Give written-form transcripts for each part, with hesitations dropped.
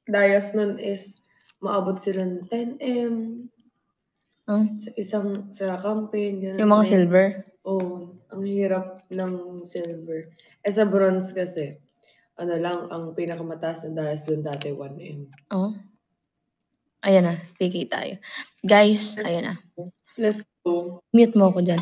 Dayas nun is maabot sila ng 10M sa isang sa campaign. Ganun. Yung mga silver? Oo. Ang hirap ng silver. Sa bronze kasi, ano lang, ang pinakamataas na dayas doon dati 1M. Oh. Ayan na, piki tayo. Guys, ayan na. Let's go. Mute mo ako dyan.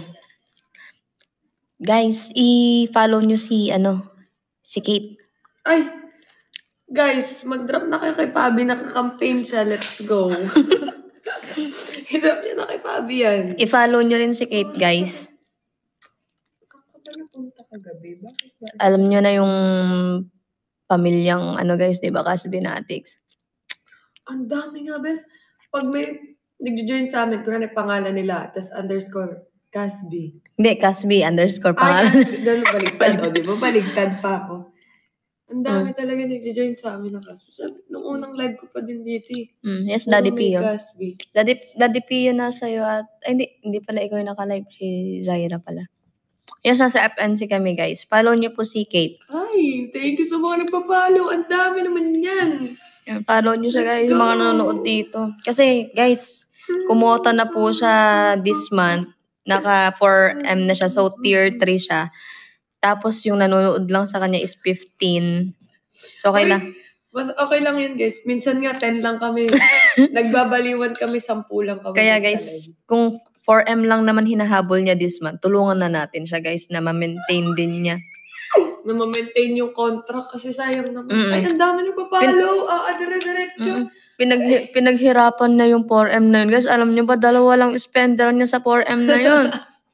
Guys, i-follow nyo si Kate. Ay! Guys, mag-drop na kayo kay Pabi. Naka-campaign siya. Let's go. I-drop niya na kay Pabi yan. I-follow nyo rin si Kate, guys. Saan ka ba napunta kagabi? Bakit ba? Alam nyo na yung pamilyang guys, diba? Casbinatics. Ang dami nga, bes. Pag may nag-join sa amin, kung ano pangalan nila, tas _ Casby. Hindi, Casby _ pangalan. Ay, ganun baligtad. O, di ba? Baligtad pa ako. Ang dami talaga nag-join sa amin ng Casby. Nung unang live ko pa din dito. Yes, Daddy Pio. Casby. Daddy Pio na sa'yo at... Ay, hindi pala ikaw yung naka-live. Si Zaira pala. Yes, nasa FNC kami, guys. Follow niyo po si Kate. Ay, thank you sa mga nagpa-follow. Ang dami naman yan. Follow nyo siya, guys, yung mga nanonood dito. Kasi, guys, kumota na po siya this month. Naka 4M na siya. So, tier 3 siya. Tapos, yung nanonood lang sa kanya is 15. So, okay na. Mas okay lang yun, guys. Minsan nga, 10 lang kami. Nagbabaliwan kami, 10 lang kami. Kaya, guys, kung 4M lang naman hinahabol niya this month, tulungan na natin siya, guys, na ma-maintain din niya. Na ma-maintain yung contract kasi sayang naman. Ay, ang dami na papalo. Dire-diretso. Pinaghirapan na yung 4M na yun. Guys, alam niyo ba, 2 lang spender niya sa 4M na yun.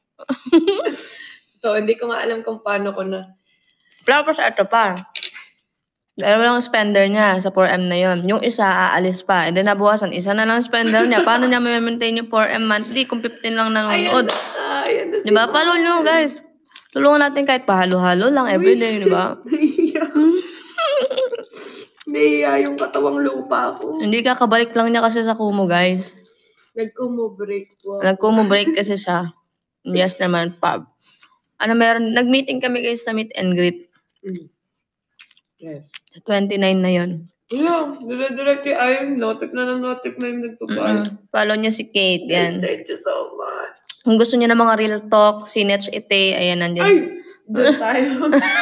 So, hindi ko nga alam kung paano ko na. Tapos, ito pa. 2 lang spender niya sa 4M na yun. Yung isa, aalis pa. And then, nabuwasan, isa na lang spender niya. Paano niya ma-maintain yung 4M monthly kung 15 lang nanonood? Ayan na diba? Follow nyo, guys. Tulungan natin kahit pahalo-halo lang everyday, di ba? Nahiya yung katawang lupa ko. Hindi kakabalik lang niya kasi sa Kumu, guys. Nag-Kumu break po. Nag-Kumu break kasi siya. Yes naman, Pab. Meron? Nag-meeting kami, guys, sa meet and greet. Yes. Sa 29 na yun. Yeah, dire-direct yung notif na yung nagpapal. Follow niyo si Kate, yan. Thank you so much. Kung gusto niyo ng mga real talk, si Netch Ite, ayan, nandiyan. Ay! Doon tayo.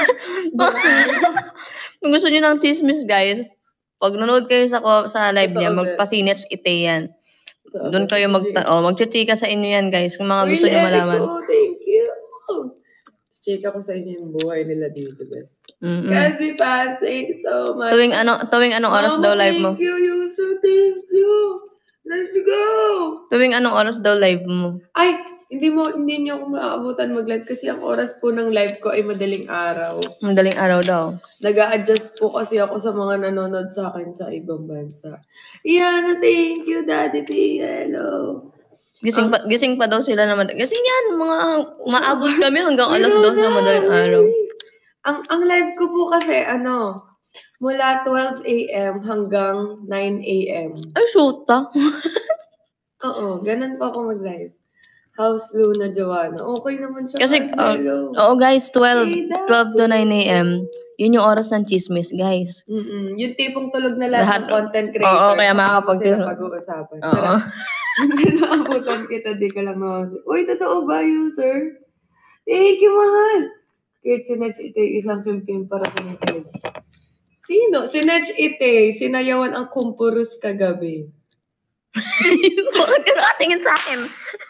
Kung gusto niyo ng chismis, guys, pag nanood kayo sa live niya, magpa-si Netch Ite yan. Doon kayo magchichika sa inyo yan, guys, kung mga gusto niyo malaman. Thank you. Chika ko sa inyo yung buhay nila dito, best. Casby fans, thank you so much. Tuwing anong oras daw live mo? Thank you, Yuso. Thank you. Let's go! Tuwing anong oras daw live mo? Ay, hindi niyo ako maaabutan mag-live kasi ang oras po ng live ko ay madaling araw. Madaling araw daw. Nag-a-adjust po kasi ako sa mga nanonood sa akin sa ibang bansa. Yana, thank you, Daddy P. Hello. Gising pa daw sila naman. Kasi yan, mga maabot kami hanggang alas 2 na madaling araw. Ang live ko po kasi, mula 12 a.m. hanggang 9 a.m. Ay, shoota. Oo, ganun po ako mag-live. House Luna Joanna. Okay naman siya. Kasi, guys, 12 to 9 a.m. Yun yung oras ng chismis, guys. Yung tipong tulog na lahat ng content creator. Oo, kaya makakapag-chismis. Pag-uusapan. Oo. Sinaabutan kita, di ka lang naman. Uy, totoo ba, user? Thank you, mahal. Kahit si Netch Ite, isang pimpim para kinikilig. Sino? Si Netch Ite, sinayawan ang kumpurus kagabi. Bakit ka nakatingin sa akin?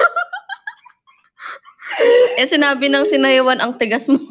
Sinabi ng sinayawan ang tigas mo.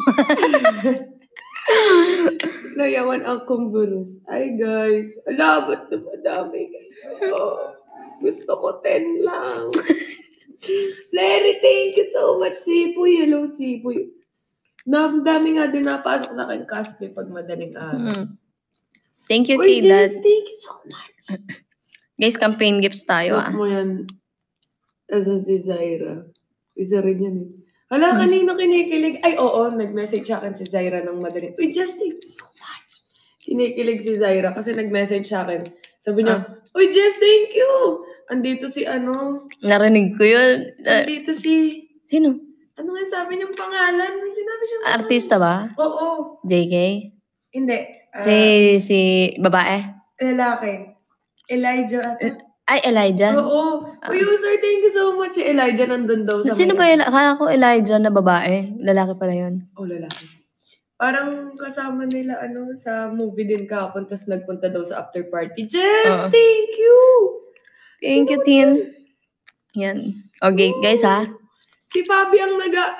Sinayawan ang kumpurus. Ay, guys. Alabat na madami kayo. Gusto ko 10 lang. Larry, thank you so much. Sipoy, hello, Sipoy. Dami nga din napasok sa akin Casby pag madaling araw. Thank you, K-Dad. Thank you so much. Guys, campaign gifts tayo, Huwag mo yan. Asan si Zaira? Isa rin yan eh. Hala, kanina kinikilig. Ay, oo, nag-message sa akin si Zaira ng madaling. Uy, Jess, thank you so much. Kinikilig si Zaira kasi nag-message sa akin. Sabi niya, uy, Jess, thank you. Andito si Narinig ko yun. Andito si... Sino? Ano nga sabi niyang pangalan? May sinabi siya. Artista ba? Oo. JK? Hindi. Si babae? Lalaki. Elijah. Ay, Elijah. Oo. User, thank you so much. Si Elijah nandun daw sa Sino ba yun? Akala ko Elijah na babae. Lalaki pala yun. lalaki. Parang kasama nila sa movie din kahapon, tapos nagpunta daw sa after party. Jess, thank you! Thank you, Tin. Yan. Okay, guys ha. Si Fabi ang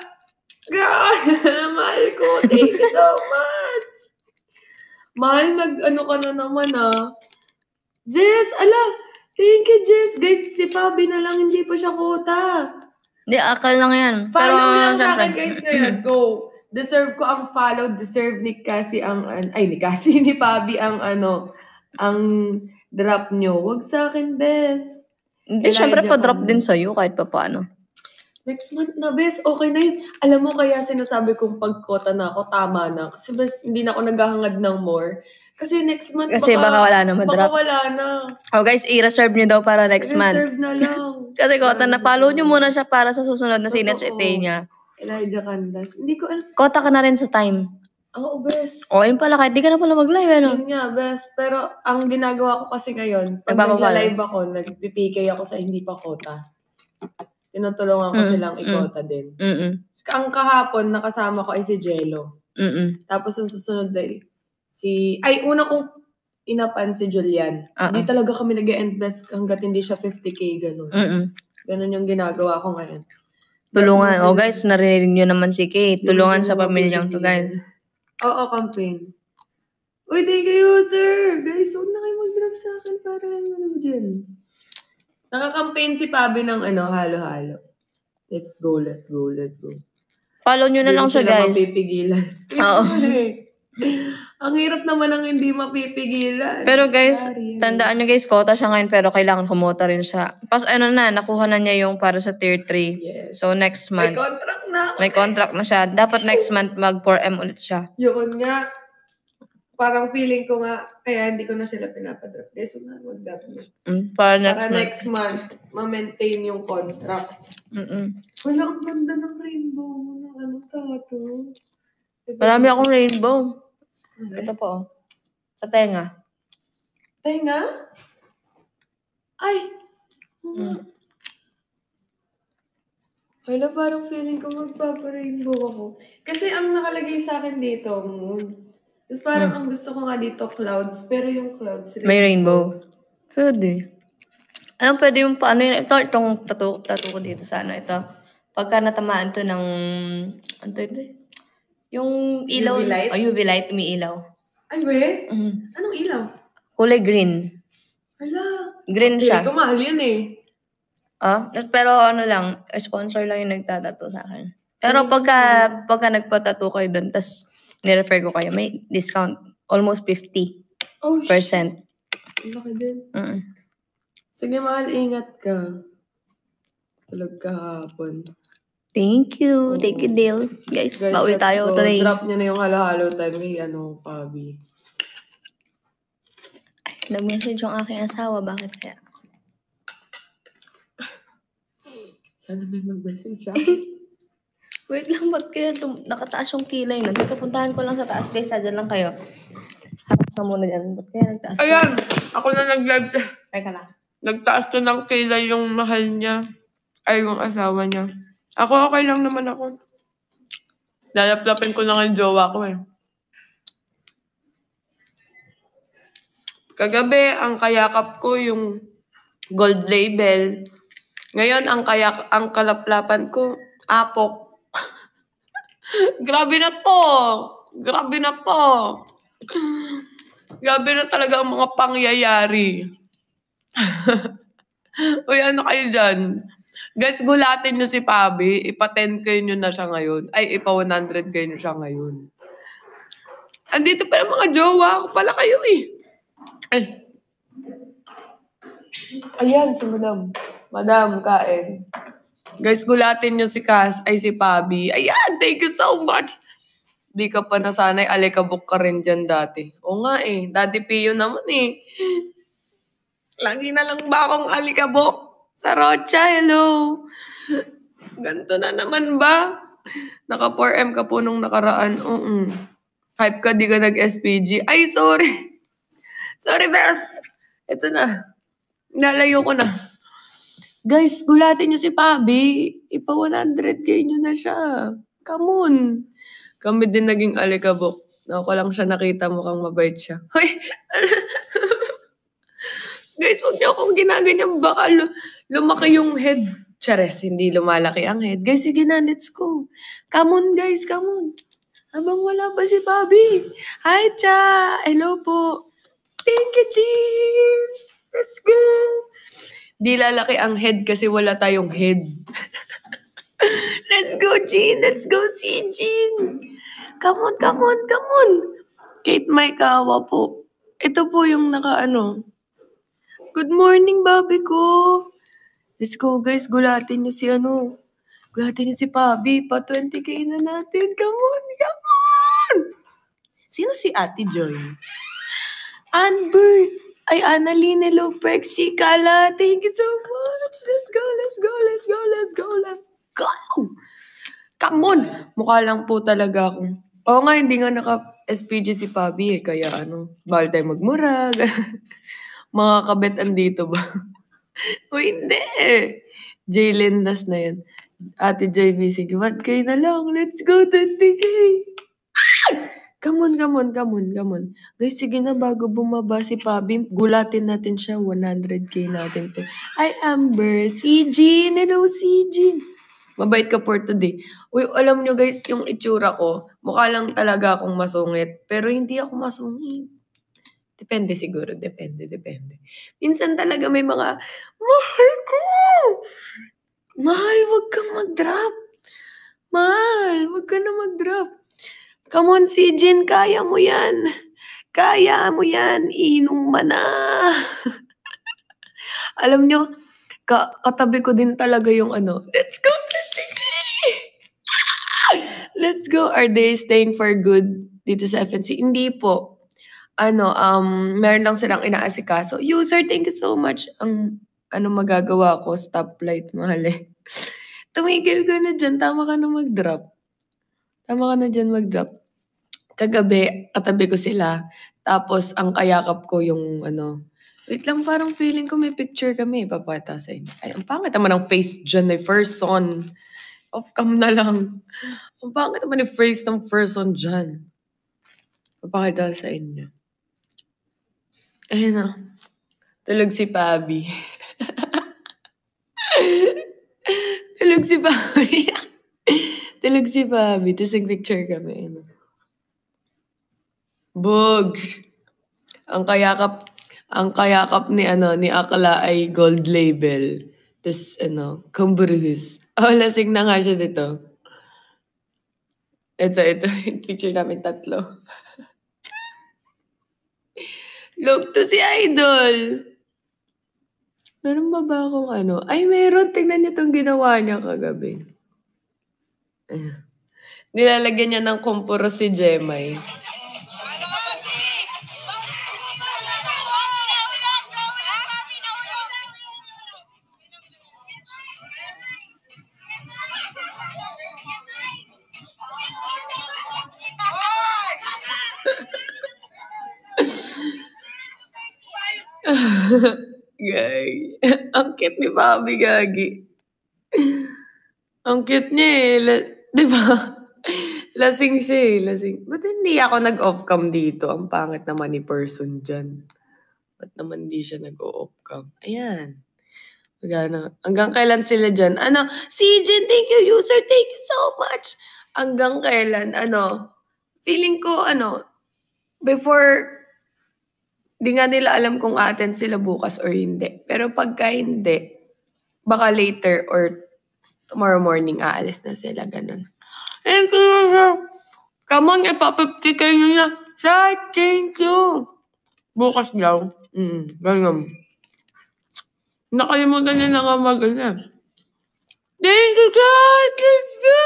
mahal ko. Thank you so much. Mahal, ka na naman Jess, thank you, Jess. Guys, si Fabi na lang, hindi pa siya quota. Hindi, akal lang yan. Follow lang sa akin, guys, ngayon. Go. Deserve ko ang follow. Deserve ni Cassie ni Fabi ang ang drop nyo. Wag sa akin, best. Hindi, syempre pa-drop din sa'yo kahit pa paano. Next month na, best. Okay na yun. Alam mo, kaya sinasabi kong pag-quota na ako, tama na. Kasi best, hindi na ako naghahangad ng more. Kasi next month, kasi baka wala na ma-drop. Baka wala na. Oh guys, i-reserve nyo daw para next month. I-reserve na lang. Kasi quota na, follow nyo muna siya para sa susunod na sinets-ete niya. Elijah Candas. Hindi ko alam. Quota ka na rin sa time. Oo, best. O, yun pala, kahit di ka na pala mag-live, Yun nga, best. Pero ang ginagawa ko kasi ngayon, pag nagla-live ako, nagpipikay ako sa hindi pa quota. Tinutulungan ko silang i-quota din. Ang kahapon, nakasama ko ay si Jello. Tapos ang susunod ay una kong inapan si Julian. Hindi talaga kami nag-e-invest hanggat hindi siya 50K, ganun. Ganun yung ginagawa ko ngayon. Tulungan. O guys, narinig nyo naman si Kate. Tulungan sa pamilyang to, guys. Oo, campaign. Uy, thank you, sir. Guys, huwag na kayo mag-drop sa akin para dyan. Naka-campaign si Fabi ng halo-halo. Let's go. Follow nyo na lang siya, guys. Hindi mapipigilan. Oo. Ang hirap naman ang hindi mapipigilan. Pero guys, tandaan nyo guys, quota siya ngayon pero kailangan kumota rin siya. Pas nakuha na niya yung para sa tier 3. Yes. So next month. May contract na ako. May contract na siya. Dapat next month mag 4M ulit siya. Yun nga. Parang feeling ko nga, kaya hindi ko na sila pinapadrop. Guys, Para next month, ma-maintain yung contract. Wala, ang ganda ng rainbow mo na tato. Marami akong rainbow. Ito po. Sa tenga. Tenga? Ay! Wala, parang feeling ko magpapa-rainbow ako. Kasi ang nakalagay sa akin dito, moon. Tapos parang ang gusto ko nga dito, clouds. Pero yung clouds, rainbow. May rainbow. Pwede. Pwede yung paano yun? Itong tattoo ko dito sa ito. Pagka natamaan to ng, yung ilaw. UV light? UV light, umiilaw. Ay, we? Anong ilaw? Kulay green. Hala. Green siya. Hindi ko mahal yun Pero lang, sponsor lang yung nagtatato sa akin. Pero pagka nagpatato kayo doon, tas nirefer ko kayo, may discount. Almost 50%. Oh, shit. Laki din. Sige, mahal, ingat ka. Tulog ka hapon. Thank you. Thank you, Dale. Guys, bawi tayo today. Drop niya na yung halo-halo time kay Fabi. Nag-message yung aking asawa. Bakit kaya? Sana may mag-message siya. Wait lang, ba't kaya nakataas yung kilay nun? Teka, puntahan ko lang sa taas. Guys, sadyan lang kayo. Harap na muna dyan. Ba't kaya nagtaas? Ayan! Ako na nag-live siya. Teka lang. Nagtaas to ng kilay yung mahal niya. Ay, yung asawa niya. Ako, okay lang naman ako. Lalaplapin ko lang ang jowa ko Kagabi, ang kayakap ko yung gold label. Ngayon, ang kalaplapan ko, apok. Grabe na to! Grabe na talaga ang mga pangyayari. Uy, ano kayo dyan? Guys, gulatin nyo si Fabi. Ipa-10K nyo na siya ngayon. Ay, ipa-100K nyo siya ngayon. Andito pa yung mga jowa. Ako pala kayo Ay. Ayan, si Madam. Madam, kain. Guys, gulatin nyo si Fabi. Ayan, thank you so much. Di ka pa nasanay, alikabok ka rin dyan dati. O nga Daddy Pio naman Lagi na lang ba akong alikabok? Sa Rocha, hello. Ganto na naman ba? Naka 4M ka po nung nakaraan. Hype ka, di ka nag-SPG. Ay, sorry. Sorry, Beth. Ito na. Nalayo ko na. Guys, gulatin nyo si Pabi. Ipa 100k nyo na siya. Come on. Kami din naging alikabok. Ako lang siya nakita, mukhang mabait siya. Hoy! Guys, huwag niyo akong ginaganyan. Baka lumaki yung head. Chares, hindi lumalaki ang head. Guys, sige na, let's go. Come on, guys, come on. Abang wala pa si Bobby. Hi, Cha! Hello po. Thank you, Jean! Let's go! Di lalaki ang head kasi wala tayong head. Let's go, Jean! Let's go, si Jean! Come on, come on, come on! Kate Maikawa po. Ito po yung Good morning, Bobby ko! Let's go, guys. Gulatin niyo si Gulatin niyo si Pabi. Pa 20k na natin. Come on, come on! Sino si Ate Joy? Anbert! Ay, Annalyn, hello, Prexy, Kala. Thank you so much. Let's go, let's go, let's go, let's go, let's go! Come on! Mukha lang po talaga ako. Oo nga, hindi nga naka-SPG si Pabi Kaya bawal tayo magmura. Mga kabet andito ba? O hindi. Jalen last na yan. Ate JB, sige, 1k na lang. Let's go, 20k. Come on, come on, come on, come on. Guys, sige na, bago bumaba si Pabi, gulatin natin siya, 100k natin. Hi, Amber. Si Jean. Hello, si Jean. Mabait ka for today. Uy, alam nyo guys, yung itsura ko, mukha lang talaga akong masungit. Pero hindi ako masungit. Depende siguro, depende. Minsan talaga may mga, mahal ko! Mahal, wag kang mag-drop. Mahal, wag ka na mag-drop. Come on, si Jean, kaya mo yan. Kaya mo yan, inuman na. Alam nyo, katabi ko din talaga yung let's go, let's go. Are they staying for good dito sa FNC? Hindi po. Meron lang silang inaasikaso. User, thank you so much. Ang magagawa ko, stoplight, mahal eh. Tumigil ka na dyan, tama ka na mag-drop. Kagabi, katabi ko sila. Tapos, ang kayakap ko yung wait lang, parang feeling ko may picture kami. Papata sa inyo. Ay, ang pangit naman ang face dyan ni Ferson. Off-cam na lang. Ang pangit naman yung face ng Ferson dyan. Papakita sa inyo. Ayun na. Tulog si Pabi. Tulog si Pabi. Tulog si Pabi. Tapos nag-picture kami. Bugs. Ang kayakap ni Akala ay gold label. Tapos kumburus. Lasing na nga siya dito. Ito. Picture namin 3. Look to si Idol. Meron ba akong Ay, meron. Tingnan niyo itong ginawa niya kagabi. Nilalagyan niya ng kumpuro si Jemay. Gay. Ang cute ni Bobby, gagi. Ang cute niya di ba? Lasing siya lasing. Ba't hindi ako nag-off-cam dito? Ang pangit naman ni person dyan. Ba't naman di siya nag-off-cam? Ayan. Hanggang kailan sila dyan? Si Jen, thank you, user, thank you so much. Hanggang kailan, feeling ko, before, di nga nila alam kung attend sila bukas or hindi. Pero pagka hindi, baka later or tomorrow morning aalis na sila, ganun. Thank you. Come on, ipa-50k nyo na. Thank you. Bukas daw. Ganun. Nakalimutan niya na nga Thank you, guys. Let's go.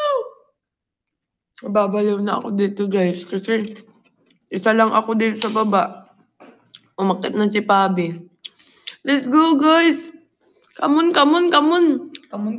Babaliw na ako dito, guys. Kasi isa lang ako dito sa baba. Umakit na si Pabi. Let's go, guys. Come on.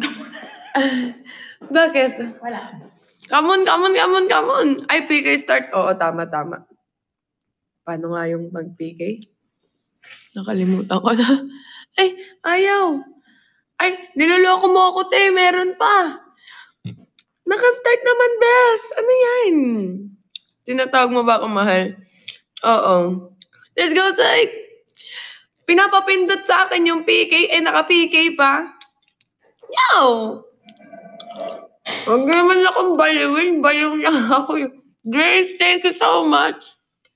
Bakit? Wala. Come on. Ay, PK start. Oo, tama. Paano nga yung mag-PK? Nakalimutan ko na. Ay, ayaw. Ay, niloloko mo ako, te. Meron pa. Nakastart naman, bes. Ano yan? Tinatawag mo ba ako mahal? Oo. Let's go, Psych. Pinapapindot sa akin yung PK. Naka-PK pa. Yaw! Huwag naman akong baliwin. Baliw lang ako. Grace, thank you so much.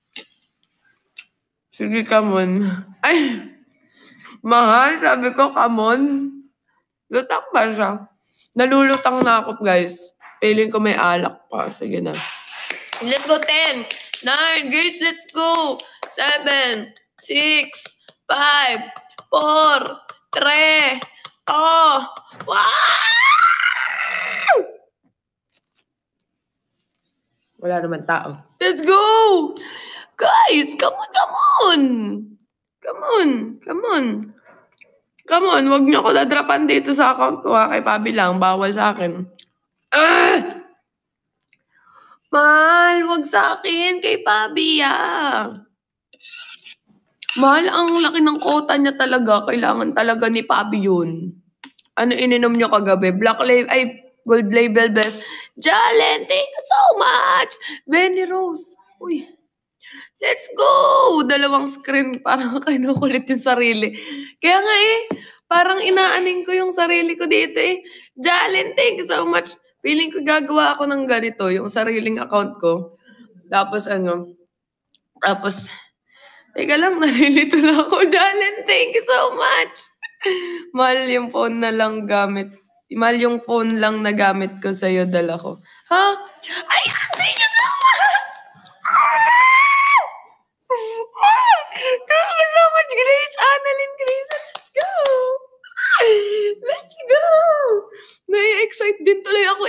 Sige, come on. Ay, mahal, sabi ko, come on. Lutang ba siya? Nalulutang na ako, guys. Feeling ko may alak pa. Sige na. Let's go, 10, 9, Grace, let's go. 7, 6, 5, 4, 3, 2, wow! Wala naman tao. Let's go! Guys, come on, come on! Come on, come on. Come on, wag niyo ako dadrapan dito sa account ko ha. Kay Pabi lang, bawal sa akin. Mahal, wag sa akin. Kay Pabi Mahal, ang laki ng quota niya talaga. Kailangan talaga ni Pabi yun. Ano ininom niyo kagabi? Gold label best. Jalen, thank you so much. Benny Rose. Uy. Let's go! 2 screen. Parang kinukulit yung sarili. Kaya nga parang inaaning ko yung sarili ko dito Jalen, thank you so much. Feeling ko gagawa ako ng ganito, yung sariling account ko. Tapos teka lang, nalilito na ako. Jalen, thank you so much. Mahal yung phone na lang gamit. Mahal yung phone lang na gamit ko sa'yo, dala ko. Ha? Ay, thank you so much! Thank you so much, Grace. Annalyn, Grace. Let's go! Let's go! Nai-excite din tuloy ako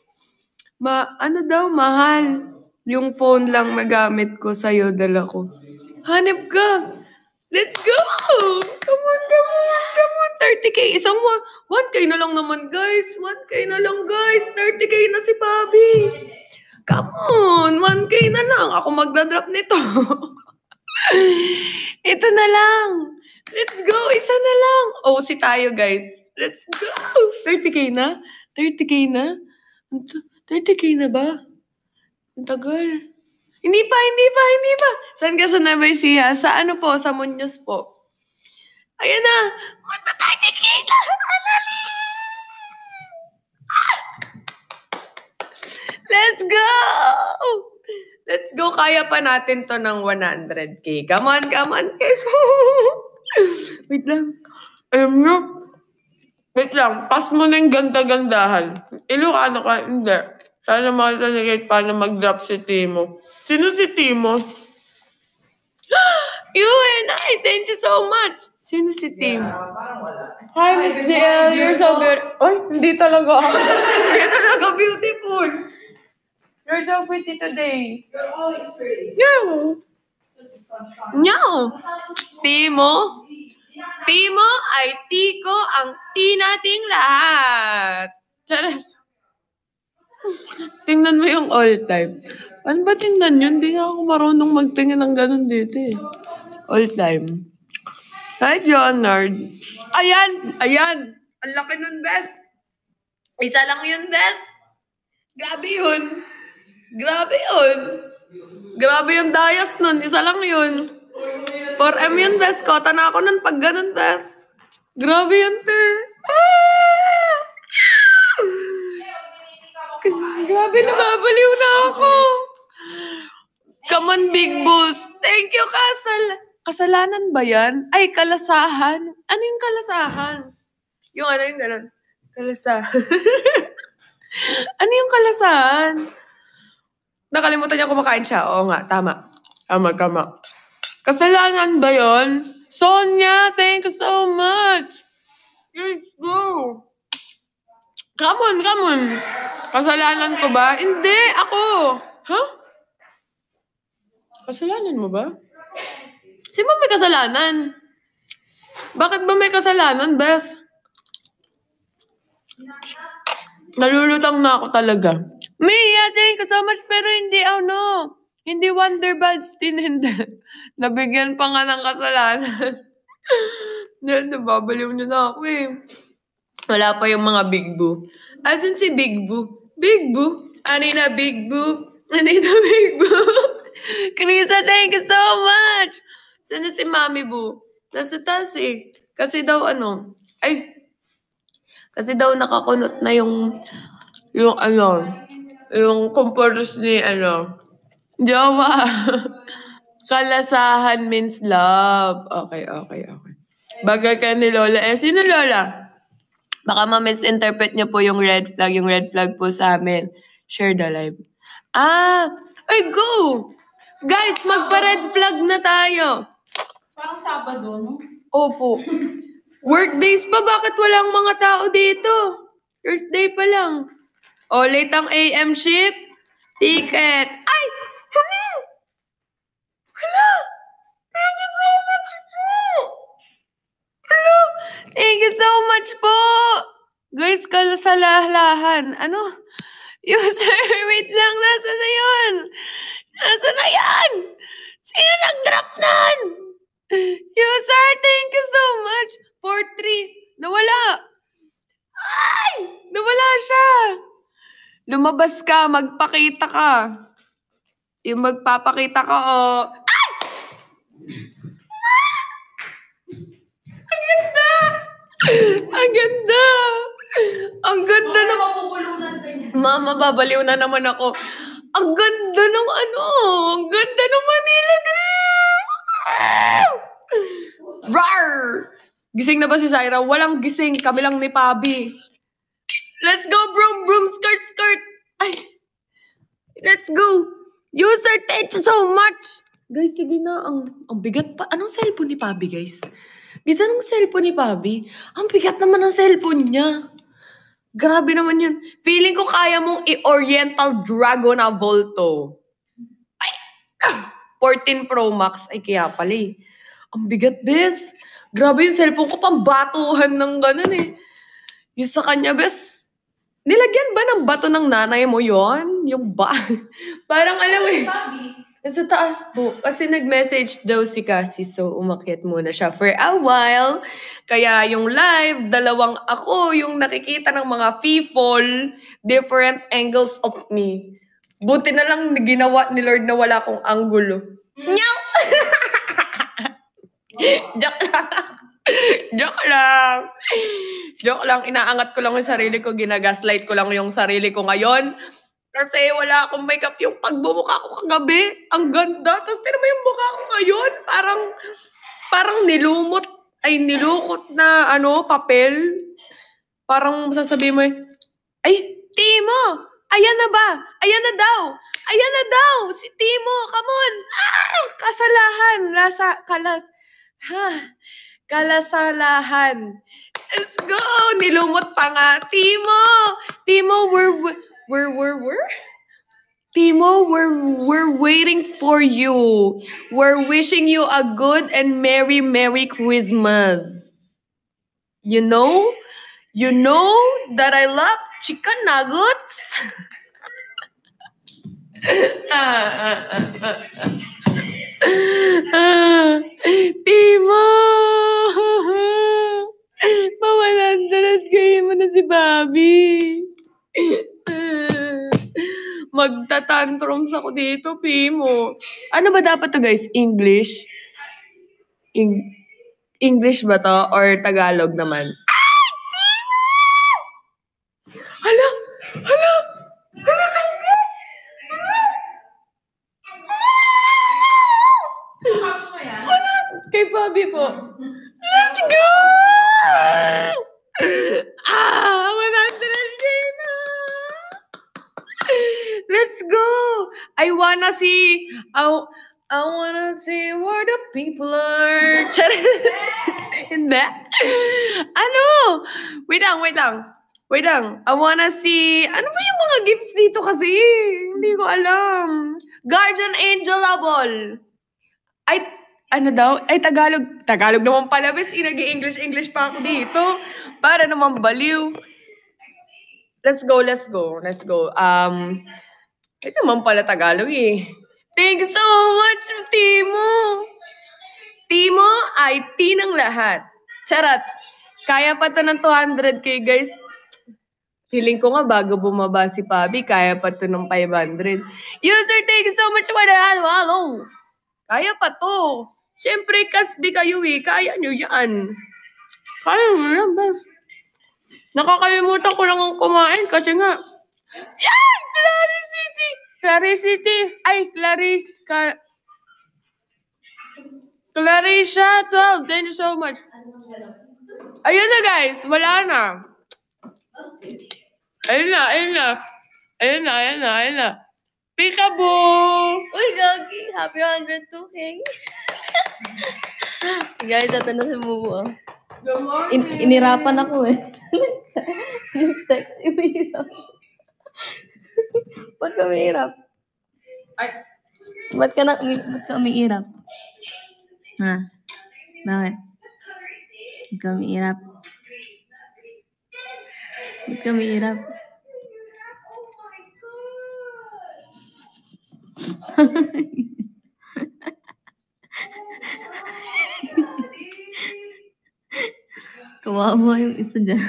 mahal. Yung phone lang na gamit ko sa'yo, dala ko. Hanip ka. Let's go! Come on, come on, come on. 30K. Isang 1K na lang naman, guys. 1K na lang, guys. 30K na si Bobby. Come on. 1K na lang. Ako magdadrop nito. Ito na lang. Let's go. Isa na lang. Si tayo, guys. Let's go. 30K na? 30K na? 30K na ba? Ang tagal. Hindi pa. Saan ka sa Nueva Ecija? Sa ano po? Sa Muñoz po. Ayan na. 30K na. Let's go! Let's go. Kaya pa natin to ng 100K. Come on, guys. Wait lang. Wait lang. Pass mo na yung ganda-gandahan. Ilocano ka? Hindi. Sana makita ni Kate paano mag-drop si Timo. Sino si Timo? You and I. Thank you so much. Sino si Timo? Hi, Miss JL. You're so beautiful. Ay, hindi talaga. Hindi talaga beautiful. You're so pretty today. You're always pretty. No. Timo ay tiko ang tinating lahat. Charot. Tingnan mo yung all time. Ano ba tingnan yun? Hindi nga ako marunong magtingin ng ganun dito All time. Hi, Leonard. Ayan. Ang laki nun, best. Isa lang yun, best. Grabe yung dayas nun. Isa lang yun. 4M yun, best. Kota na ako nun pag ganun, best. Grabe yun, te. Grabe, nababaliw na ako. Come on, big boss. Thank you, kasalanan ba yan? Ay, kalasahan. Ano yung kalasahan? Yung ganun. Kalasahan. Ano yung kalasahan? Nakalimutan niya kumakain siya. Oo nga, tama. Kasalanan ba yun? Sonia, thank you so much. Let's go. Come on. Kasalanan ko ba? Hindi, ako. Huh? Kasalanan mo ba? Sino ba may kasalanan? Bakit ba may kasalanan, Bes? Nalulutang na ako talaga. Mia, thank you so much, pero Hindi Wonderbuds din, hindi. Nabigyan pa nga ng kasalanan. Yan, nababaliw niyo na ako eh. Wala pa yung mga Big Boo. Asan si Big Boo? Big Boo? Ano na Big Boo? Ano na Big Boo? Krisa, thank you so much! Sana si Mami Boo? Nasa taas eh. Kasi daw kasi daw nakakunot na yung composers ni Jowa. Kalasahan means love. Okay. Bagay ka ni Lola. Sino Lola? Baka ma-misinterpret niyo po yung red flag. Yung red flag po sa amin. Share the live. Go! Guys, magpa-red flag na tayo. Parang Sabado, no? Opo. Workdays pa, bakit walang mga tao dito? Thursday pa lang. Late ang AM shift. Ticket. Ay! Hello! Thank you so much po! Hello! Thank you so much po! Guys, kalasalahan. User, wait lang. Nasaan na yun? Sino nag-drop nun? User, thank you so much. 4-3. Nawala. Ay! Nawala siya. Lumabas ka. Magpakita ka. Yung magpapakita ka, Ay! Ang ganda! Ang ganda! Ang ganda ng... Mama, babaliw na naman ako. Ang ganda ng Ang ganda ng Manila Green! Rar! Gising na ba si Zaira? Walang gising. Kami lang ni Pabi. Let's go, broom, broom, skirt, skirt. Ay! Let's go! User, thank you so much! Guys, sige na. Ang bigat pa. Anong cellphone ni Pabi, guys? Guys, anong cellphone ni Pabi? Ang bigat naman ng cellphone niya. Grabe naman yun. Feeling ko kaya mong i-Oriental Dragon na Volto. Ay! 14 Pro Max. Ay, kaya pala eh. Ang bigat, bes. Grabe yung cellphone ko. Pambatuhan ng ganun eh. Yung sa kanya, bes. Nilagyan ba ng bato ng nanay mo yon? Yung parang alam eh. Sa taas po. Kasi nag-message daw si Cassie. So, umakyat muna siya for a while. Kaya yung live, dalawang ako yung nakikita ng mga people, different angles of me. Buti na lang ginawa ni Lord na wala akong anggulo. Nyaw! Joke lang. Joke lang. Inaangat ko lang yung sarili ko. Ginagaslight ko lang yung sarili ko ngayon. Kasi wala akong makeup yung pagbumukha ko kagabi. Ang ganda. Tapos tira mo yung mukha ko ngayon. Parang nilukot na papel. Parang sasabihin mo ay, Timo! Ayan na ba? Ayan na daw! Ayan na daw! Si Timo! Come on! Kasalahan! Kalasalahan. Let's go! Nilumot pa nga. Timo! Timo, we're waiting for you. We're wishing you a good and Merry Christmas. You know that I love chicken nuggets. Timo! Mawalan mo na si Bobby. Magtatantrums ako dito, Timo. Ano ba dapat to, guys? English? English ba to? Or Tagalog naman? Ay! Timo! Hala! Sangka! Hala! Kay Bobby po. Let's go! 100K na! Let's go! I wanna see where the people are. Hindi. Wait lang. I wanna see, ano ba yung mga gifts dito kasi? Hindi ko alam. Guardian Angel Abol. Ay, ano daw? Ay, Tagalog. Tagalog naman pala. Bes, nag-English pa ako dito. Para naman baliw. Let's go. Ito naman pala Tagalog eh. Thank you so much, Timo! Timo ay T ng lahat. Charot. Kaya pa to ng 200k, guys. Feeling ko nga bago bumaba si Pabi, kaya pa to ng 500. User, thank you so much for the hello. Kaya pa to. Siyempre, kasbi kayo eh. Kaya nyo yan. Kaya mo yan, bas. Nakakalimutan ko lang ang kumain kasi nga. Yan! Clarissa 12. Thank you so much. Ayun na, guys. Wala na. Ayun na. Peekaboo! Uy, Gagi! Happy 102K! Guys, ito na si Mumu. Good morning. Inirapan ako eh. Nag-text, umiirap. Ba't ka umiirap? Ay, Ba't ka umiirap? Ha? Bakit? Ba't ka umiirap? Ba't ka umiirap? Kawawa yung isa dyan.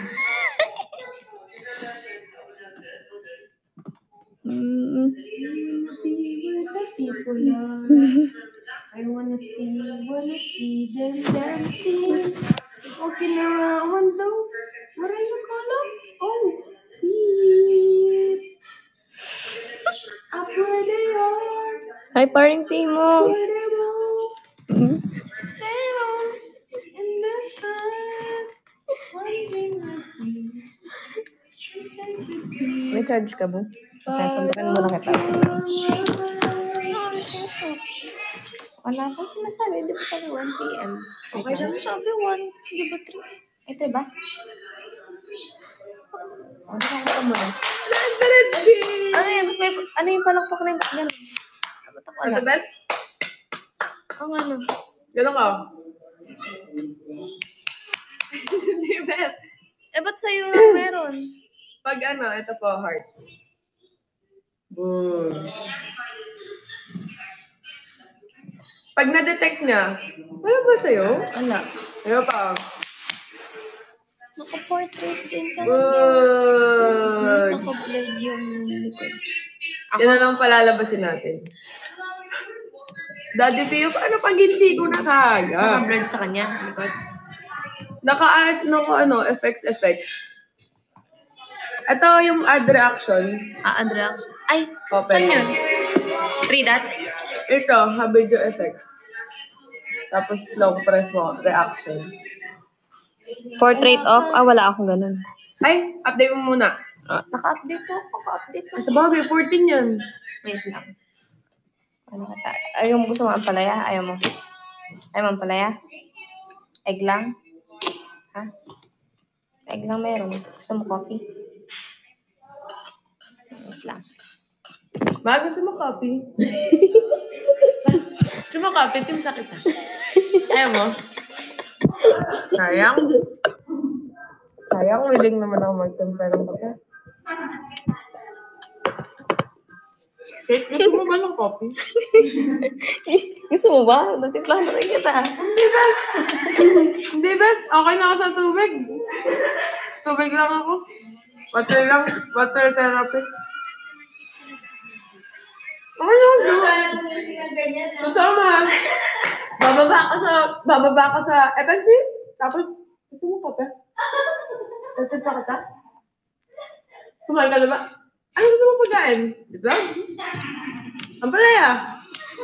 I wanna see them dancing, walking around those. What are you call? Oh, beep. Up where they are, Hi, paring Timo. where they walk, in the sun, wondering like you. May charge ka ba? Sasundukin mo na kita. Wala pa sinasabi. Hindi pa sabi 1 p.m. Okay, sabi 1. Hindi ba 3? Ay, 3 ba? Ano ka mo na? Ano yung palakpak na yung ba't gano'n? Ba't ako Ano alam? best? Ang ano? Ganun ka. Hindi best. Eh, ba't sa'yo lang meron? Pag ano, ito po, heart. Bush. Pag na-detect niya, wala ba sa'yo? Wala. Ayaw pa. Naka-portrait din sa Bush. naka-blurred yung likod. Yan na lang palalabasin natin. Daddy Pio, paano pag hindi ko na kaya? Naka-blurred sa kanya, likod. Naka-add no, effects. Ito yung add reaction. Andra. Ay, Open. saan yun? 3 dots? Ito, video effects. Tapos long press mo, reactions. Portrait off? Wala akong ganun. Ay, update mo muna. Naka-update po ako. Naka-update po. Sa bagay, 14 yan. Wait lang. Ano ka ta? Ayaw mo gusto mo ampalaya? Ayaw mo? Ayaw mo ampalaya? Egg lang? Ha? Egg lang meron. Gusto mo coffee? Wait lang. Mahal gusto mo copy? Gusto mo copy? Team sa kita. Ayaw mo? Sayang. Sayang, willing naman ako mag-temperang kape. Kate, gusto mo ba ng coffee? Gusto mo ba? Natimplahan na rin kita. Hindi, Beth. Okay na ako sa tubig. Tubig lang ako. Water lang. Water therapy. Okay na ako. Totoo mo ha. Bababa ka sa FNC. Tapos, gusto mo kape? Tatid pa kita? Kumain ka na ba? Ano gusto mo pagkain? Dito? Ang palaya.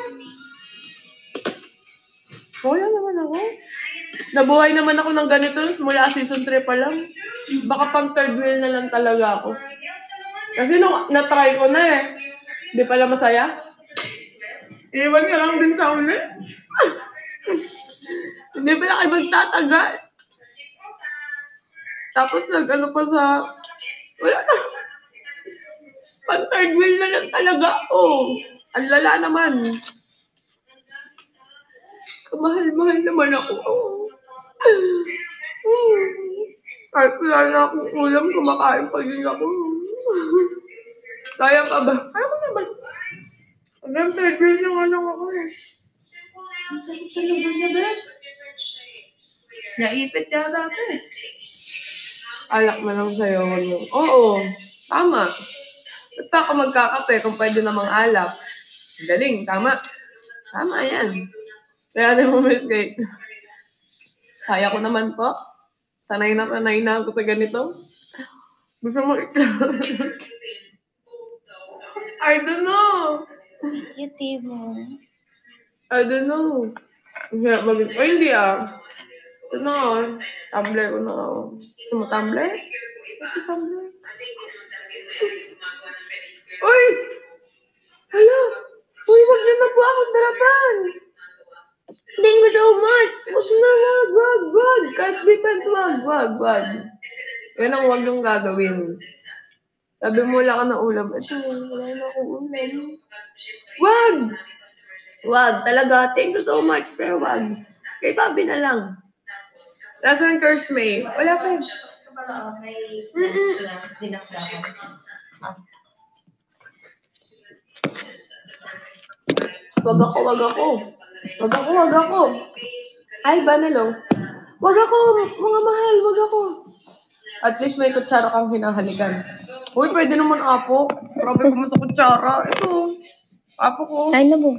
Kaya naman ako. Nabuhay naman ako ng ganito mula season 3 pa lang. Baka pang third wheel na lang talaga ako. Kasi nung na-try ko na eh. Hindi pala masaya. Iwan ka lang din sa uli. Hindi pala kayo magtatagal. Tapos nag-ano pa sa... Wala na. Pang third wheel na lang talaga ako. Ang lala naman. Kamahal-mahal naman ako. Kahit wala na akong ulam, kumakain pa din ako. Kaya pa ba? Kaya ko naman. Hanggang third grade yung ano ako eh. Ang sakit talaga niya, Bes. Naipit ka dati. Alak na lang sa'yo. Oo, tama. Ba't pa ako magkakape kung pwede namang alak? Galing, tama. Tama yan. Kaya na mo milk cake. Kaya ko naman po. Sanay na ako sa ganito. Gusto mo I don't know. Cutie mo. I don't know. Ang hirap maging... Ay, hindi ah. Ito na ah. Tumblr ko na ah. Gusto mo Tumblr? Ito Tumblr. Uy! Hala! Uy, wag na na po akong darapan! Thank you so much! Wag na, wag! Can't be fast, wag. Yan ang wag yung gagawin. Sabi mo, wala ka ng ulam. Ito, wala na akong ulam. Wag, talaga. Thank you so much, pero wag. Kay Bobby na lang. Nasaan Curse May? Wala pa. Wag ako. Ay, Banalo. Wag ako, mga mahal, wag ako. At least may kutsara kang hinahalikan. Uy, pwede naman apo. Grabe ko mo sa kutsara. Ito. Apo ko. Ay na po.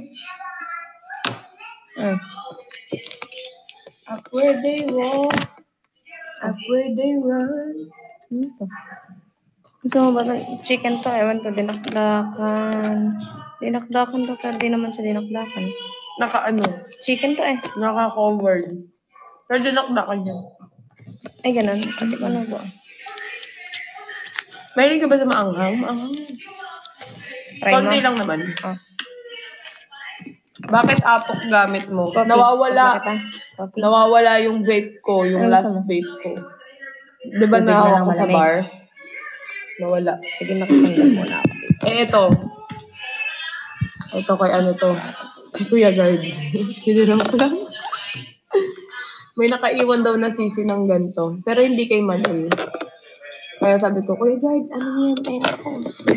Up where they walk. Up where they run. Gusto mo ba ng chicken to? Ewan ko, dinakdakan. Dinakdakan to, pero di naman siya dinakdakan. Naka-ano? Chicken to eh. Naka-covered. Pero dinakdakan niya. Ay, ganun. Sabi ko na ba? Mahilig ka ba sa maanghang? Maanghang. Try Konti mo. lang naman. Oh. Bakit apok gamit mo? Coffee. Nawawala. Coffee. Nawawala yung vape ko, yung Ano last gusto mo? vape ko. Di ba Tubig na nahawak lang ko sa malamig. bar? Nawala. Sige, nakasandal muna ako. Ito. Ito kay ano to. Kuya Guard. Sinirang ko lang. May nakaiwan daw na sisi ng ganito. Pero hindi kay Manil. Kaya sabi ko, Kuya Guard, ano yan? Ayun ako.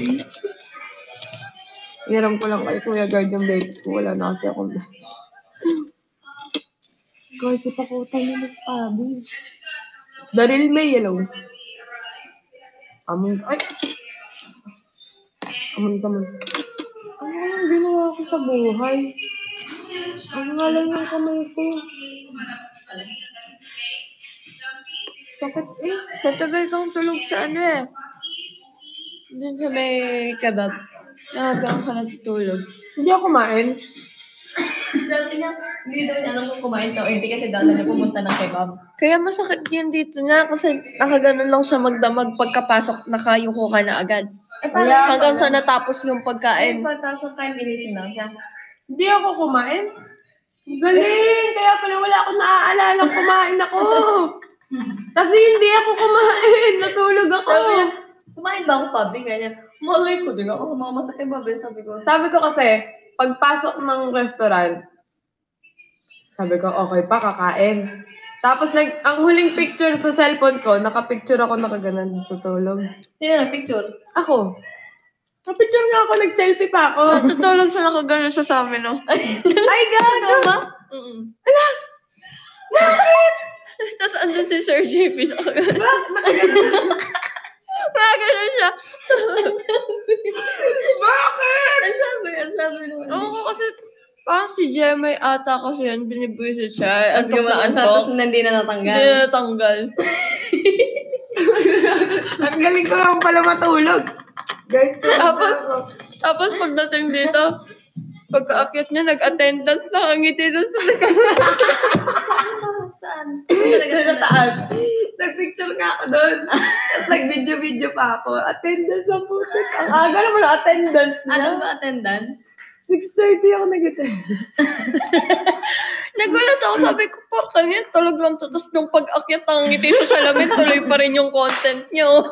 Hiniram ko lang kay Kuya Guard yung vape ko. Wala na kasi akong vape. Guys, ipakutan niyo mas Abby. Daryl May yellow. Amon. Ay! Amon. Ano ang ginawa ko sa buhay? Ang ngalan ng kamay ko. Sakit eh. Matagal kang tulog sa ano eh. Dun sa may kebab. Nakagang ka natutulog. Hindi ako kumain. Sabi niya, hindi daw niya alam kung kumain siya o hindi kasi dala niya pumunta ng kebab. Kaya masakit yun dito na kasi nakaganon lang siya magdamag pagkapasok nakayuko ka na agad. Kaya Hanggang sa natapos yung Ay, pagkain. pagkasok kain, bilising lang siya. Hindi ako kumain. Galing! Kaya pala wala akong naaalala kumain ako. Kasi hindi ako kumain. Natulog ako. Sabi niya, kumain ba ako pabi? Ganyan. Malay ko din ako. Mama sa kebab eh, sabi ko. Sabi ko kasi, pagpasok ng restaurant, sabi ko, okay pa, kakain. Tapos, ang huling picture sa cellphone ko, nakapicture ako nakaganan, tutulog. Sino na picture? Ako. Napicture nga ako, nag-selfie pa ako. Natutulog siya nakaganon siya sa amin, no? Ay, gago! ba? Bakit? Tapos andun si Sir JP nakaganon. Nakaganan. Nakaganon siya. Bakit? Ang sabi naman. Oo, kasi parang si Jemay ata kasi yan, binibwisit siya. Antok na Tapos antok. hindi na natanggal. Hindi na natanggal. Ang galing ko lang pala matulog. Guys, Tapos pagdating dito, pagka-akyat niya, nag-attendance lang ang ngiti doon sa Saan? talaga sa taas. Nag-picture nga ako doon. Tapos nag-video-video pa ako. Attendance ang putik. Ang aga naman ang attendance niya. Ano ba attendance? 6:30 ako nag-attend. Nagulat ako, sabi ko po, kanina tulog lang to. Tapos nung pag-akyat ang ngiti sa salamin, tuloy pa rin yung content niyo.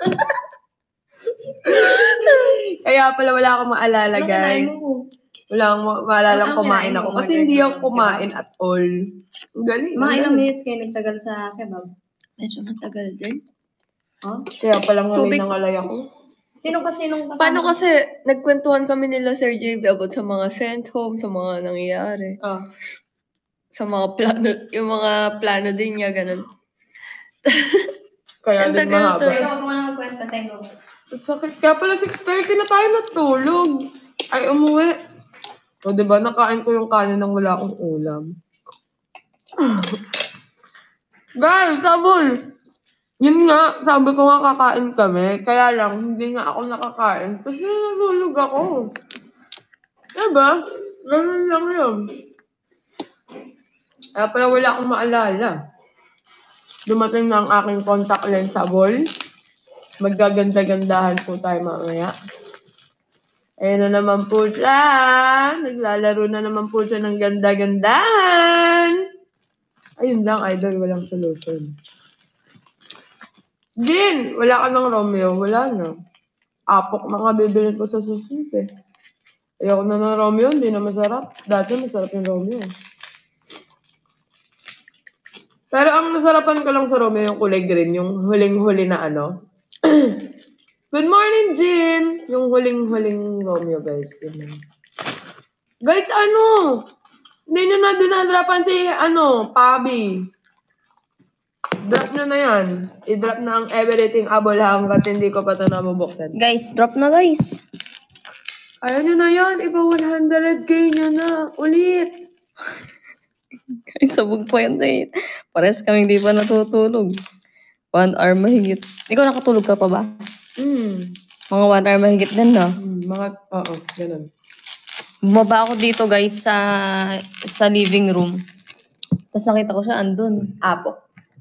Kaya pala wala akong maalala, Ano guys. kinain mo? Wala akong maalala Ano kumain kinain ako. mo? Kasi hindi ako kumain at all. Ang galing. Mga ang ilang galing. minutes kayo nagtagal sa kebab? Medyo matagal din. Oh? Kaya palang ngalay Tubig. na ngalay ako. Sino kasama? Paano kasi nagkwentuhan kami nila Sir JB about sa mga sent home, sa mga nangyayari. Sa mga plano, yung mga plano din niya, ganun. Kaya Ang din tagal mahaba. tuloy. Huwag mo na magkwenta, Tengo. Sakit. Kaya pala 6:30 na tayo natulog. Ay, umuwi. O, diba, nakain ko yung kanin nang wala akong ulam. Guys, sabol! Yun nga, sabi ko nga kakain kami. Kaya lang, hindi nga ako nakakain. Kasi natulog ako. Diba? Ganun lang yun. Kaya pala wala akong maalala. Dumating na ang aking contact lens sabol. Maggaganda-gandahan po tayo mamaya. Ayun na naman po siya. Naglalaro na naman po siya ng ganda-gandahan. Ayun lang, idol. Walang solution. Din! Wala ka ng Romeo. Wala na. Apok na nga bibilin ko sa susunod eh. Ayoko na ng Romeo. Hindi na masarap. Dati masarap yung Romeo. Pero ang nasarapan ko lang sa Romeo yung kulay green. Yung huling-huli na ano. Good morning, Jean! Yung huling-huling Romeo, guys. Yun. Guys, ano? Hindi nyo na dinadrapan si, Pabi. Drop nyo na yan. I-drop na ang everything abol hanggat hindi ko pa ito nabubuksan. Guys, drop na guys. Ayaw nyo na yan. Iba 100k nyo na. Ulit. Guys, sabog po yan dahil. Pares kaming di pa natutulog. 1 hour mahigit. Ikaw nakatulog ka pa ba? Mga 1 hour mahigit din, no? Oo, ganun. Bumaba ako dito, guys, sa living room. Tapos nakita ko siya andun. Apok.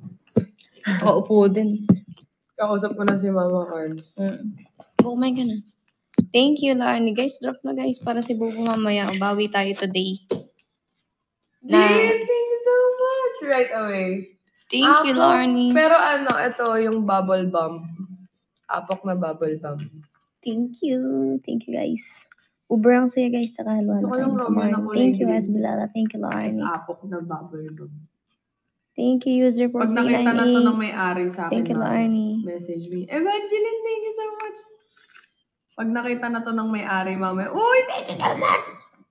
Nakaupo din. Kausap ko na si Mama Arms. Kumain ka na. Thank you, Larnie. Guys, drop na guys para si Bubu mamaya. Bawi tayo today. Jean, thank you so much. Right away. Thank you, Larnie. Pero ito yung bubble bomb. Apok na bubble bomb. Thank you. Thank you, guys. Uber ang saya, guys. Tsaka haluan Gusto ko tayo. yung Romeo na kulay Thank you, green. Asbilala. Thank you, Tapos Larnie. apok na bubble bomb. Thank you, user Pag nakita na to ng 4398. may-ari sa akin, Thank you, Larnie. message me. Evangeline, thank you so much. Pag nakita na to ng may-ari, mamaya, uy, thank you so much.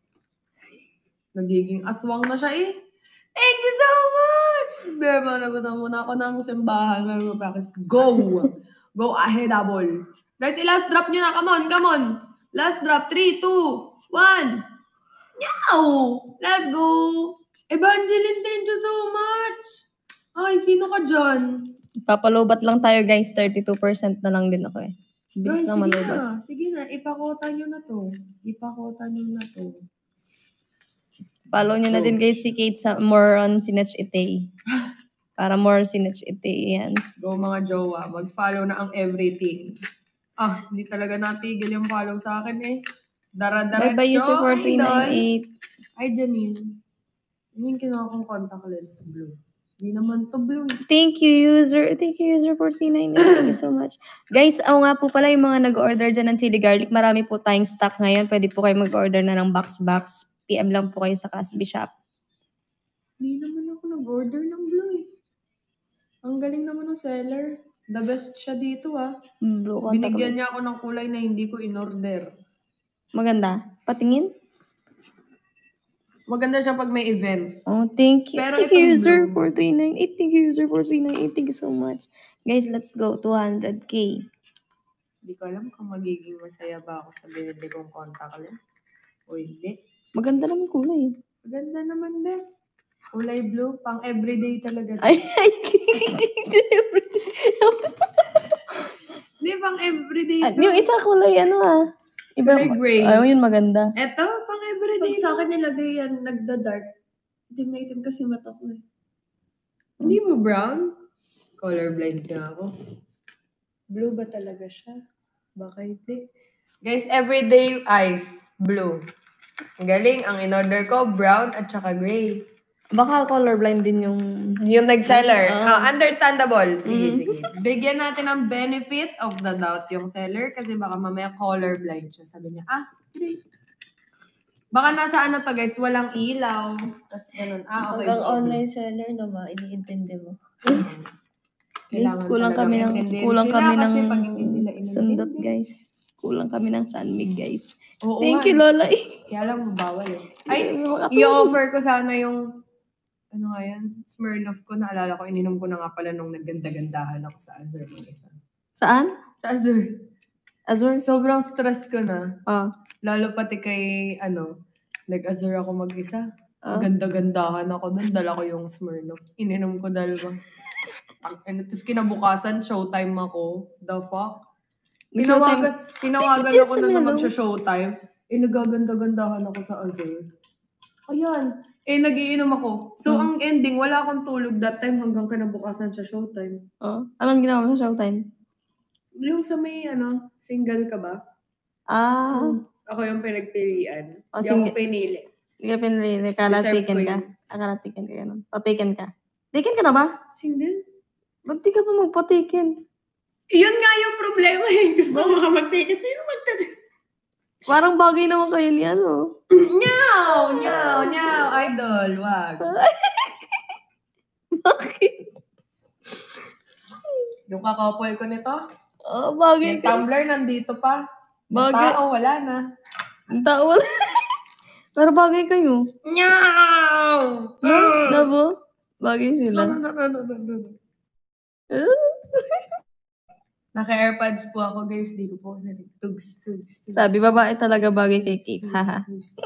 Nagiging aswang na siya eh. Thank you so much! Beba, nagutan muna ako ng simbahan. May practice. Go! Go ahead, Abol. Guys, last drop nyo na. Come on, come on. Last drop. 3, 2, 1. Meow! Let's go! Evangeline, thank you so much! Ay, sino ka dyan? Papalobat lang tayo, guys. 32% na lang din ako eh. Bilis Guys, na malobat. Sige na. Ipakota nyo na to. Ipakota nyo na to. Follow nyo na din, guys, si Kate sa more on Sinach Ite. Para more Sinach Ite, yan. Go mga jowa. Mag-follow na ang everything. Hindi talaga natigil yung follow sa akin eh. Dara-daretso. Bye-bye, user 4398. Ay, Janine. Yung kinuha kong contact lens blue. Hindi naman to blue. Thank you, user 4398. Thank you so much. Guys, nga po pala yung mga nag-order dyan ng chili garlic. Marami po tayong stock ngayon. Pwede po kayo mag-order na ng box. PM lang po kayo sa Casby Shop. Hindi naman ako nag-order ng blue eh. Ang galing naman ng seller. The best siya dito Blue contact Binigyan lens. niya ako ng kulay na hindi ko in-order. Maganda. Patingin. Maganda siya pag may event. Oh, thank you. Pero Thank you, itong user blue. 4398. Thank you, user 4398. Thank you so much. Guys, let's go. 200k. Hindi ko alam kung magiging masaya ba ako sa binili kong contact lens. O hindi. Maganda naman kulay. Maganda naman, best. Kulay blue, pang everyday talaga. Ay, Hindi, pang everyday. yung isa kulay, Iba, Kulay gray. yun maganda. Eto, pang everyday. Pag sa akin nilagay yan, nagda-dark. Itim na itim kasi mata ko eh. Hindi mo brown? Colorblind na ako. Blue ba talaga siya? Baka hindi. Guys, everyday eyes. Blue. Ang galing. Ang in-order ko, brown at saka gray. Baka colorblind din yung... Yung nag-seller. Understandable. Sige. Bigyan natin ng benefit of the doubt yung seller kasi baka mamaya colorblind siya. Sabi niya, great. Baka nasa to guys, walang ilaw. Tapos ganun. Okay. Pag ang online seller naman, iniintindi mo. Guys, kulang kami ng kasi pag hindi sila sundot, guys. Kulang kami ng sunmig, guys. Oo Thank nga. you, Lola. Kaya lang mabawal eh. Ay, Makatulog. i-offer ko sana yung ano nga yan? Smirnoff ko. Naalala ko, ininom ko na nga pala nung nagganda-gandahan ako sa Azure. Saan? Sa Azure. Azure? Sobrang stress ko na. Oh. Lalo pati kay, nag-Azure ako mag-isa. Oh. Ganda-gandahan ako doon. Dala ko yung Smirnoff. Ininom ko dalawa. Tapos kinabukasan, showtime ako. The fuck? Tinawagan ako na mag-showtime. Nagaganda-gandahan ako sa Azure. Ayan. Nagiinom ako. So, ang ending, wala akong tulog that time hanggang kinabukasan sa showtime. Oh. Anong ginawa mo sa showtime? Yung sa may, single ka ba? Ako yung pinagpilian. Oh, Hindi ako pinili. Hindi ka pinili. Kala Deserve taken ko ka. yun. Akala taken ka ganun. O taken ka. Taken ka na ba? Single? Ba't di ka pa magpa-taken? Yun nga yung problema eh. Gusto mo ka mag-take it. Sino magtatin? Parang bagay naman kayo ni ano. Nyaw! Idol, wag. Bakit? Yung kakopol ko nito, Bagay yung ka. tumbler nandito pa. Yung Bagay. tao, wala na. Ang tao. Pero bagay kayo. Nyaw! Labo? Bagay sila. Naka-airpods po ako, guys. Di ko po tugs. Sabi, babae talaga bagay kay Kate. Haha.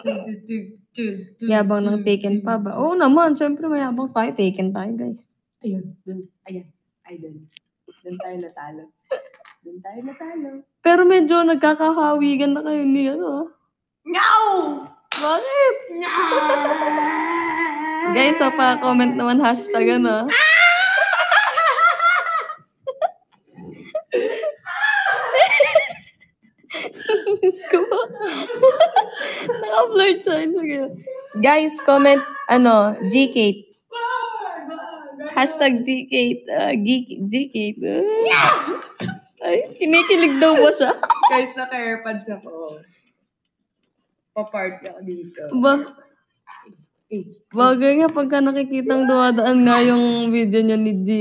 Yabang ng taken pa ba? Oo naman, syempre mayabang tayo. Taken tayo, guys. Ayun, dun. Ayan. Idol. Dun tayo natalo. Pero medyo nagkakahawigan na kayo ni ano. Nyaw! Bakit? Guys, pa-comment naman hashtag ano. Miss ko ba? Naka-flirt sign. Guys, comment, G-Kate. Hashtag G-Kate. G-Kate. Ay, kinikilig daw ba siya? Guys, naka-airpods ako. Pa-party ako dito. Bagay nga pagka nakikitang dumadaan nga yung video niya ni G.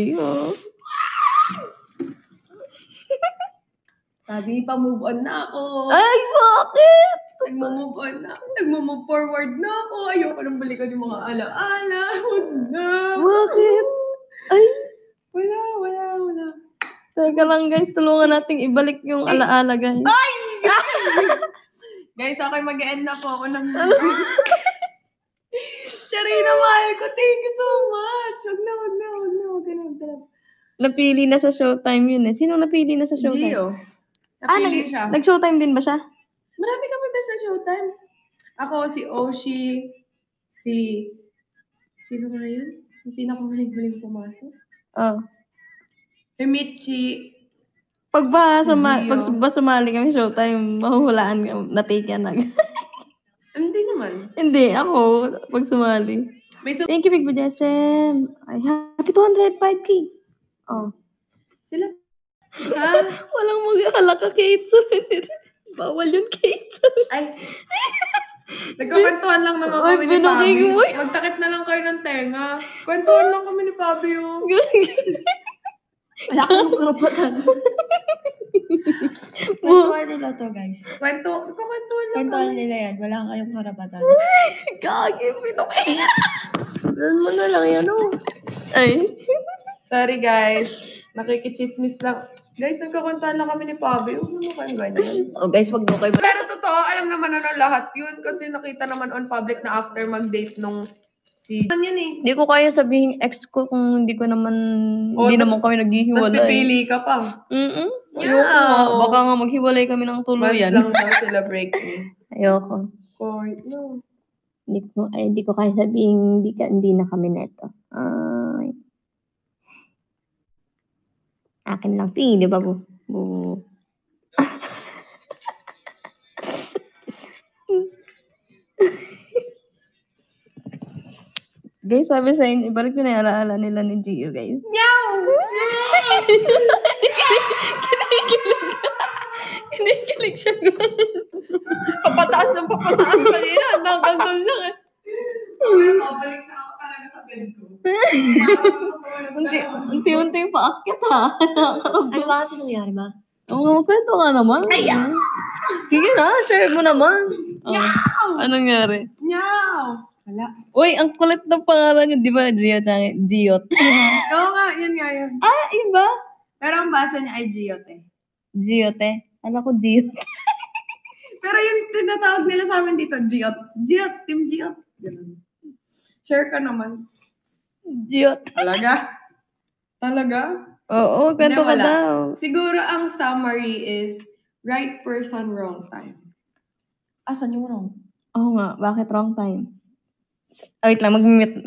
Sabi, pa-move on na ako. Ay, bakit? Nagmo-move on na ako. Nagmo-move forward na ako. Ayoko nang balikan yung mga ala-ala. Huwag na. Bakit? Ay, Wala. teka lang guys, tulungan nating ibalik yung alaala guys. Ay! Guys, okay, mag-end na po ako ng Charina, mahal ko. Thank you so much. Huwag na. Napili na sa Showtime yun eh. Sino napili na sa Showtime? Gio. Napili siya. Nag-Showtime din ba siya? Marami kami best na Showtime. Ako, si Oshi, sino nga yun? Yung pinakahuling-huling pumasok? Oh. Si Michi. Pag ba Gio. sumali kami Showtime, mahuhulaan ka, natikan agad. Hindi naman. Hindi, ako, pag sumali. Thank you, Big Bujesem. Ay, happy 205K. Oh. Sila. Ha? Walang mag-alala ka, Kate. Bawal yun, Kate. Ay. Nagkakantuhan lang naman Ay, kami ni pinaking Pabi. mo. Magtakip na lang kayo ng tenga. Kwentuhan lang kami ni Pabi yung... Wala kang karapatan. Kwentuhan nila to, guys. Kwentuhan lang Kwentuhan kami. nila yan. Wala kayong karapatan. Gagi, pinaking. Doon mo na lang yan, oh. Ay. Sorry guys. Nakikichismis lang. Guys, nagkakwentuhan lang kami ni Pabi. Huwag naman kayong ganyan. Oh, guys, wag mo kayo. Pero totoo, alam naman na lahat yun. Kasi nakita naman on public na after mag-date nung Ano yun eh. Hindi ko kaya sabihin ex ko kung hindi ko naman, Oh, hindi tas- naman kami Tapos naghihiwalay. pipili ka pa. Ayoko Yeah. nga. Baka nga maghiwalay kami ng Months tuluyan. lang daw sila break me. Ayoko. No. Hindi ko kaya sabihin hindi na kami neto. Ay. Akin lang. Di ba po? Guys, sabi sa inyo, ibalik ko na yung alaala nila ni Gio, guys. Kinikilig siya. Papataas kanina. Hanggang doon lang eh. Mabalik na ako talaga sa bed ko. Unti-unti yung paakyat ha. Ano ba kasi nangyari ba? Magkwento ka naman. Sige na, share mo naman. Anong nangyari? Wala. Uy, ang kulit ng pangalan niyo, di ba? Giot. Oo nga, yun nga yun. Iba? Pero ang basa niya ay Giot eh. Giot. Alam ko Giot. Pero yung tinatawag nila sa amin dito, Giot. Giot, Team Giot. Ganun. Share ka naman. Giot. Talaga? Oo, kwento ka Hindi, wala. daw. Siguro ang summary is right person, wrong time. Asan yung wrong? Oo nga, bakit wrong time? Wait lang, mag-mute.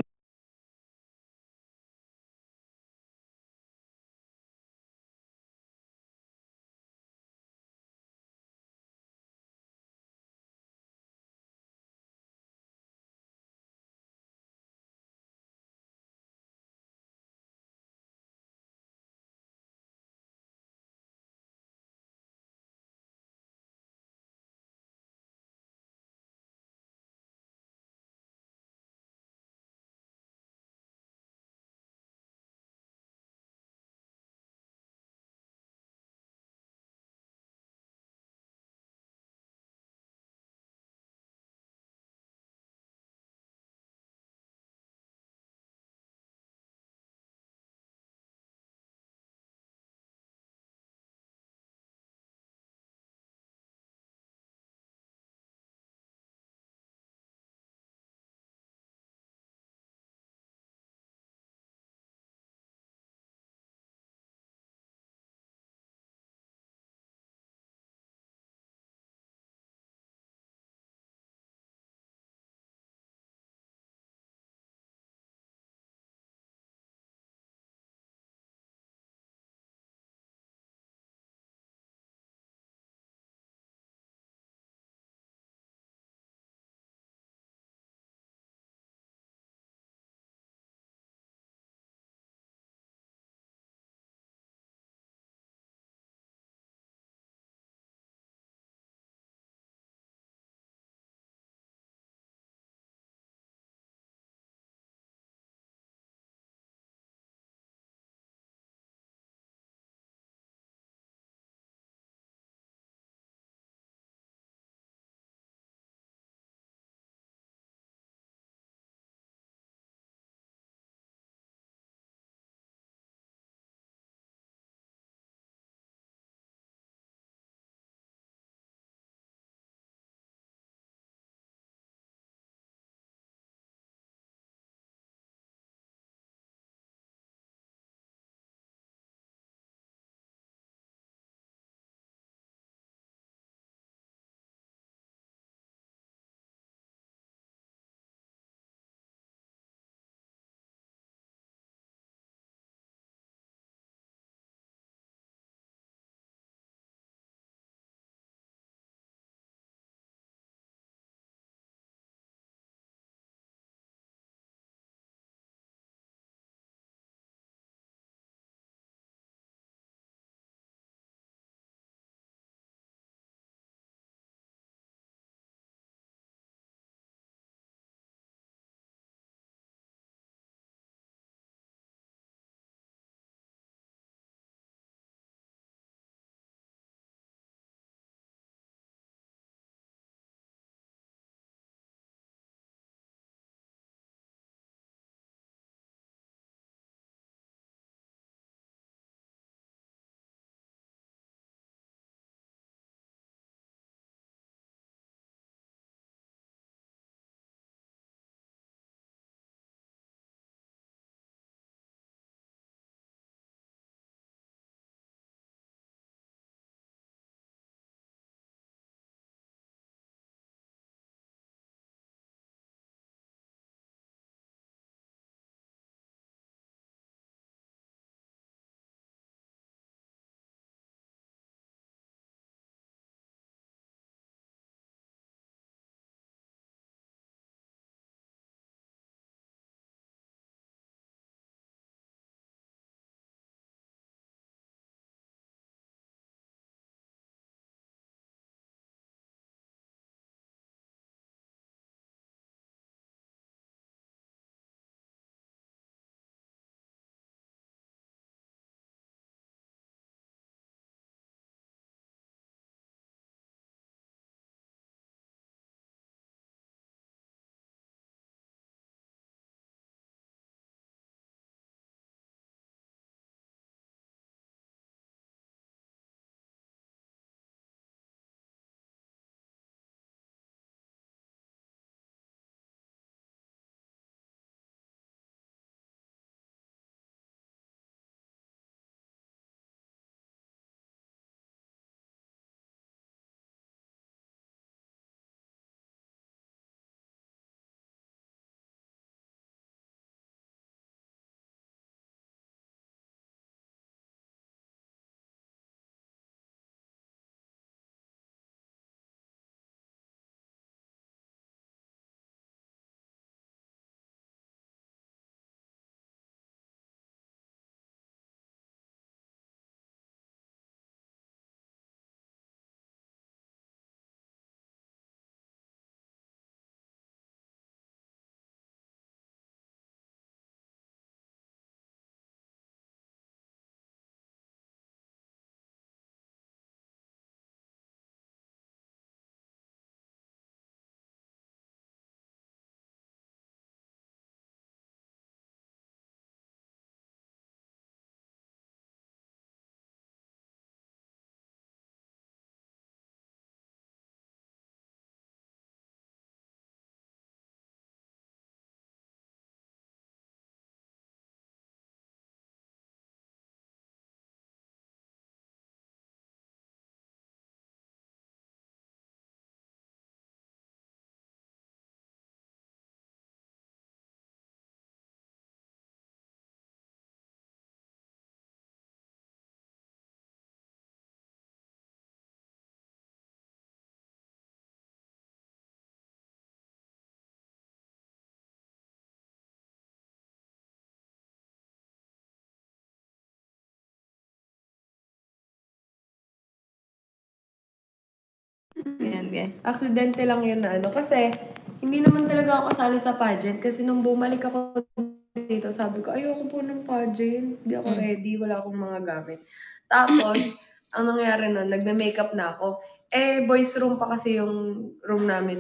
Ayan, guys. Aksidente lang yun na ano. Kasi, hindi naman talaga ako kasali sa pageant. Kasi nung bumalik ako dito, sabi ko, ayoko po ng pageant. Hindi ako ready. Wala akong mga gamit. Tapos, ang nangyari nun, nagme-makeup na ako. Boys room pa kasi yung room namin.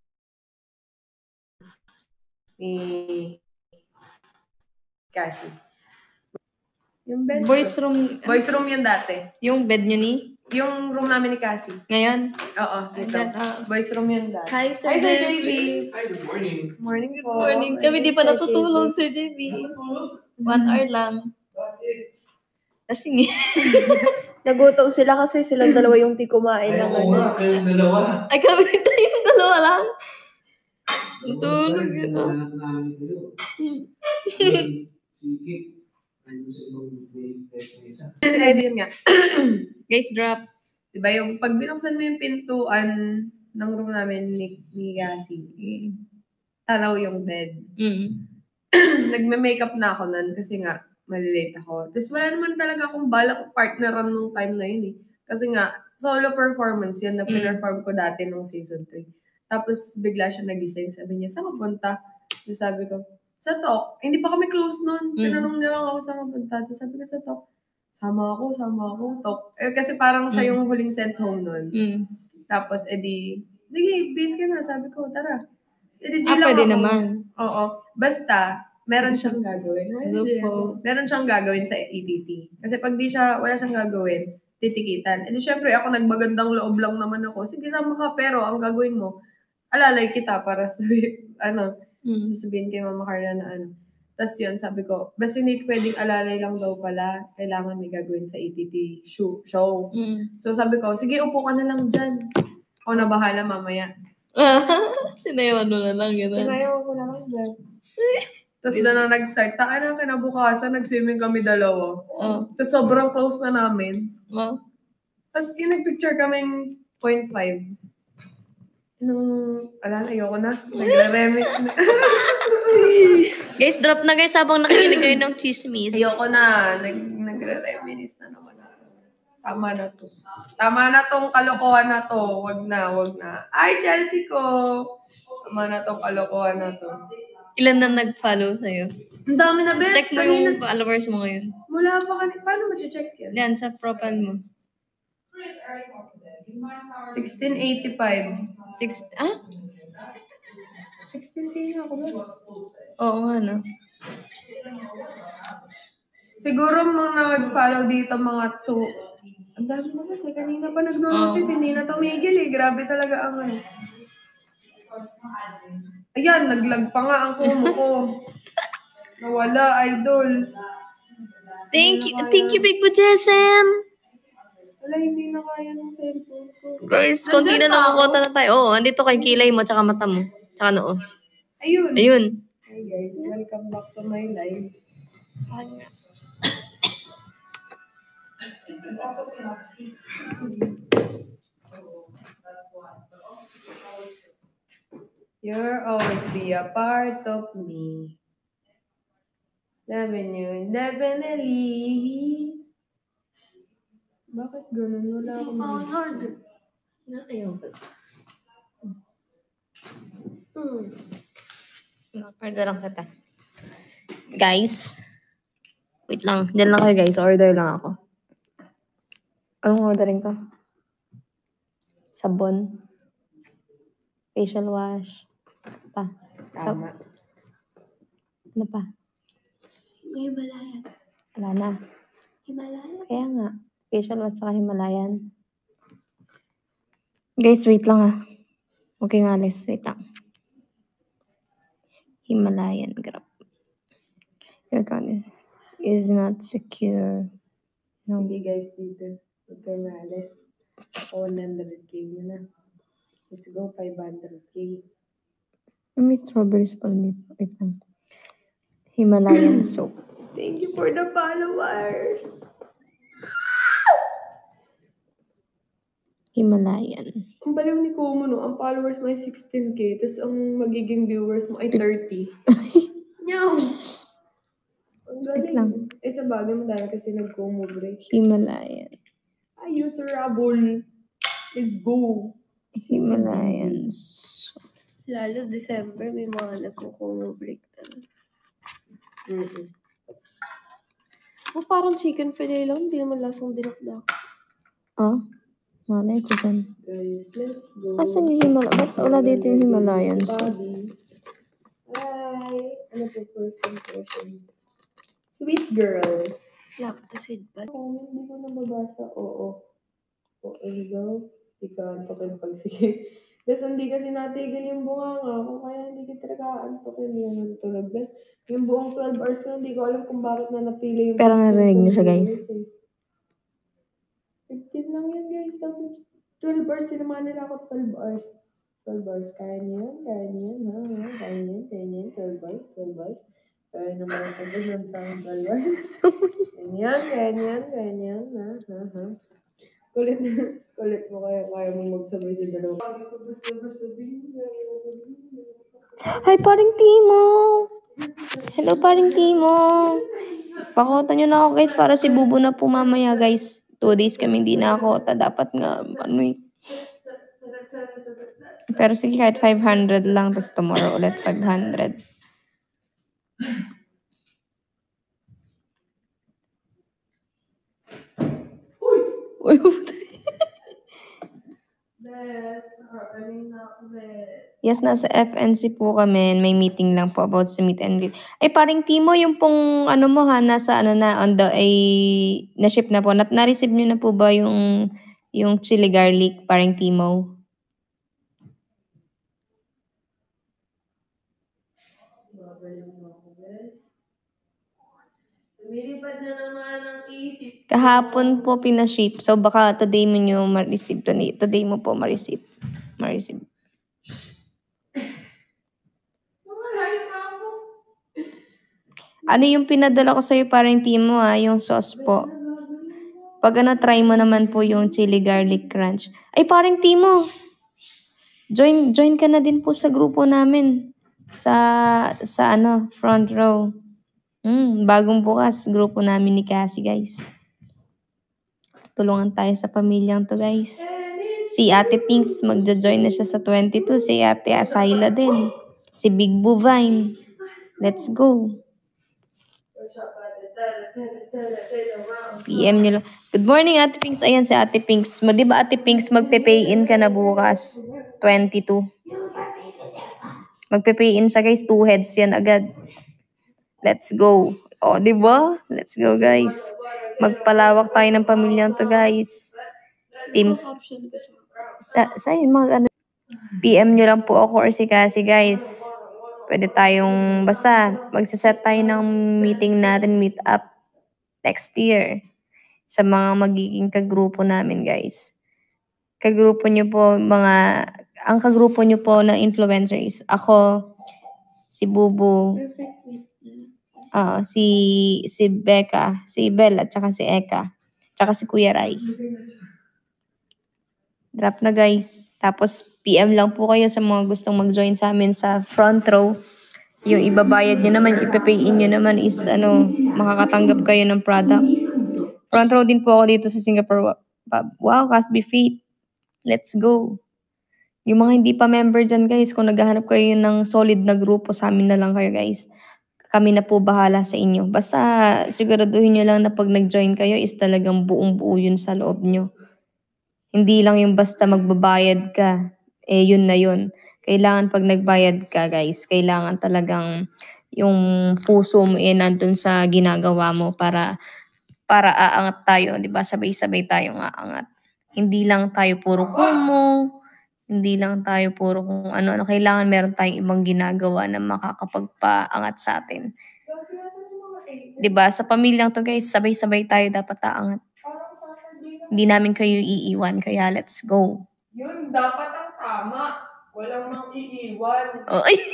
Ni Cassie. Yung bed Boys room. room. Boys room yun dati. Yung bed nyo ni? Yung room namin ni Cassie. Ngayon? Oo, dito. Boys room yun dati. Hi, Sir Hi, Sir JB. JB. Hi, good morning. Morning Good po. morning. Kami di pa natutulog, Sir JB. 1 hour lang. Lasing eh. Nagutom sila kasi silang dalawa yung di kumain ng Oo nga, kayong dalawa. Ay, kami tayong dalawa lang. Natulog yun, no? Namin kayo. Sige. Ano sa ibang mesa? Yun nga. Guys, drop. Diba yung pag binuksan mo yung pintuan ng room namin ni Cassie, tanaw yung bed. Nagme-makeup na ako nun kasi nga, malilate ako. Tapos wala naman talaga akong balak partneran nung time na yun eh. Kasi nga, solo performance yun na perform ko dati nung season 3. Tapos bigla siya nagising. Sabi niya, saan ka punta? Tapos sabi ko, sa talk. Hindi pa kami close nun. Tinanong niya lang ako saan ka punta. Tapos sabi ko sa talk, sama ako, talk. Kasi parang siya yung huling sent home nun. Tapos edi, sige, base ka na. Sabi ko, tara. Edi, Pwede naman. Oo. Basta, meron siyang gagawin. Meron siyang gagawin sa ETT. Kasi pag wala siyang gagawin, titikitan. Edi syempre, ako nagbagandang loob lang naman ako. Sige, sama ka, pero ang gagawin mo, alalay kita para sasabihin kay Mama Carla na ano. Tapos yun, sabi ko, basta hindi pwedeng alalay lang daw pala, kailangan may gagawin sa ETT show. So sabi ko, sige, upo ka na lang dyan. Ako na bahala mamaya. Sinayawan mo na lang yun. Sinayawan ko na lang dyan. Tapos na nag-start. Kinabukasan, nag-swimming kami dalawa. Tapos sobrang close na namin. Tapos nag-picture kaming 0.5. Ayoko na. Nagre-remix na. Guys, drop na guys habang nakikinig kayo ng chismis. Ayoko na. Nagre-reminis na naman ako. Tama na tong kalokohan na to. Wag na. Ay, Chelsea ko. Tama na tong kalokohan na to. Ilan na nag-follow sa'yo? Ang dami na, best. Check mo yung followers mo ngayon. Mula pa kanina. Paano ma-check yan? Yan, sa profile mo. 1685. 16K na ako, best. Oo nga, no? Siguro nung nag-follow dito mga 2. Ang dami na, best. Kanina pa nag-notice. Hindi na tumigil eh. Grabe talaga ang ano. Ayan, naglag pa nga ang kumo ko. Nawala, idol. Thank you, Big Bujesem. Wala, hindi na kaya ng cellphone ko. Guys, konti na lang kukota na tayo. Oo, andito kay kilay mo, tsaka mata mo. Tsaka noo. Ayun. Hey guys, welcome back to my life. You'll always be a part of me. Loving you indefinitely. Bakit ganun? Wala akong Ayun. Orderan kita. Guys. Wait lang. Diyan lang kayo guys. Order lang ako. Anong ordering ko? Sabon. Facial wash. Pa. tama. Ano pa? Himalayan. Wala na. Himalayan. Kaya nga. Facial wash saka Himalayan. Guys, wait lang ah. Okay nga, Les. Wait lang. Himalayan. Grab. Your account is not secure. No. Sige guys, dito. Huwag kayo maalis. 100K nyo na. Let's go, 500K. May strawberries pa dito. Wait lang. Himalayan soap. Thank you for the followers. Himalayan. Ang baliw ni Kumu, no? Ang followers mo ay 16K, tapos ang magiging viewers mo ay 30. Nyaw! Ang Wait lang. galing. Sa bagay mo dahil kasi nag-Kumu break. Himalayan. Ay, userable. Let's go. Himalayans. Lalo December, may mga nagko-combo break na. Parang chicken fillet lang, hindi naman lasang dinakdak. Malay ko din. Guys, let's go. Asan yung Himalaya? Ba't wala dito yung Himalayans? Bobby. Hi! Ano po first impression? Sweet girl. Lock the seed ba? Hindi ko na mabasa. Oo. Okay, go. Hindi ka antokin pag sige. Bes, hindi kasi natigil yung bunganga ko, kaya hindi ko talaga antokin yung tulog. Bes, yung buong 12 hours na, hindi ko alam kung bakit na natili yung... Pero narinig niyo siya, guys. 15 lang yun, guys. Tapos 12 hours, sinamahan nila ako 12 hours. 12 hours, kaya niyo yan, ha? Kaya niyo yan, 12 hours, 12 hours. Kaya naman ako doon sa 12 hours. Kaya niyo yan, ha? Kulit mo kaya mo magsabay sa dalawa. Hi, paring Timo! Hello, paring Timo! Pakota nyo na ako, guys, para si Bubo na po mamaya, guys. 2 days kami hindi nakakota. Dapat nga, Pero sige, kahit 500 lang, tapos tomorrow ulit 500. Uy! Yes, nasa FNC po kami. May meeting lang po about sa meet and greet. Ay, paring Timo, yung pong ano mo ha, nasa ano na, on the, na-ship na po. Na-receive nyo na po ba yung chili garlic, paring Timo? Lumilipad na naman ang isip. Kahapon po pinaship. So baka today mo nyo ma-receive. Today mo po ma-receive. Ano yung pinadala ko sa'yo parang Timo yung sauce po. Pag try mo naman po yung chili garlic crunch. Ay parang Timo! Join ka na din po sa grupo namin. Sa front row. Bagong bukas, grupo namin ni Cassie, guys. Tulungan tayo sa pamilyang to, guys. Si Ate Pinks, magjo-join na siya sa 22. Si Ate Asayla din. Si Big Bovine. Let's go. PM nyo lang. Good morning, Ate Pinks. Ayan si Ate Pinks. Di ba, Ate Pinks, magpe-pay-in ka na bukas? 22. Magpe-pay-in siya, guys. 2 heads yan agad. Let's go. Di ba? Let's go, guys. Magpalawak tayo ng pamilyang to, guys. Team. Sa'yo, mga PM nyo lang po ako or si Cassie, guys. Pwede tayong, basta, magsiset tayo ng meeting natin, meet up next year. Sa mga magiging kagrupo namin, guys. Kagrupo nyo po, ang kagrupo nyo po na influencers. Ako, si Bubu. Si Becca, si Bella, at saka si Eka, tsaka si Kuya Rai. Drop na, guys. Tapos PM lang po kayo sa mga gustong mag-join sa amin sa front row. Yung ibabayad nyo naman, ipapay-in nyo naman is makakatanggap kayo ng product. Front row din po ako dito sa Singapore. Wow, Casby Feet. Let's go. Yung mga hindi pa member dyan, guys, kung naghahanap kayo ng solid na grupo, sa amin na lang kayo, guys. Kami na po bahala sa inyo. Basta siguraduhin nyo lang na pag nag-join kayo is talagang buong-buo yun sa loob nyo. Hindi lang yung basta magbabayad ka. Yun na yun. Kailangan pag nagbayad ka, guys, kailangan talagang yung puso mo nandun sa ginagawa mo para aangat tayo. Diba? Sabay-sabay tayong aangat. Hindi lang tayo puro kumo. Hindi lang tayo puro kung ano. Kailangan meron tayong ibang ginagawa na makakapagpaangat sa atin. Diba? Sa pamilyang to, guys, sabay-sabay tayo dapat aangat. Hindi namin kayo iiwan, kaya let's go. Yun, dapat ang tama. Walang mang iiwan.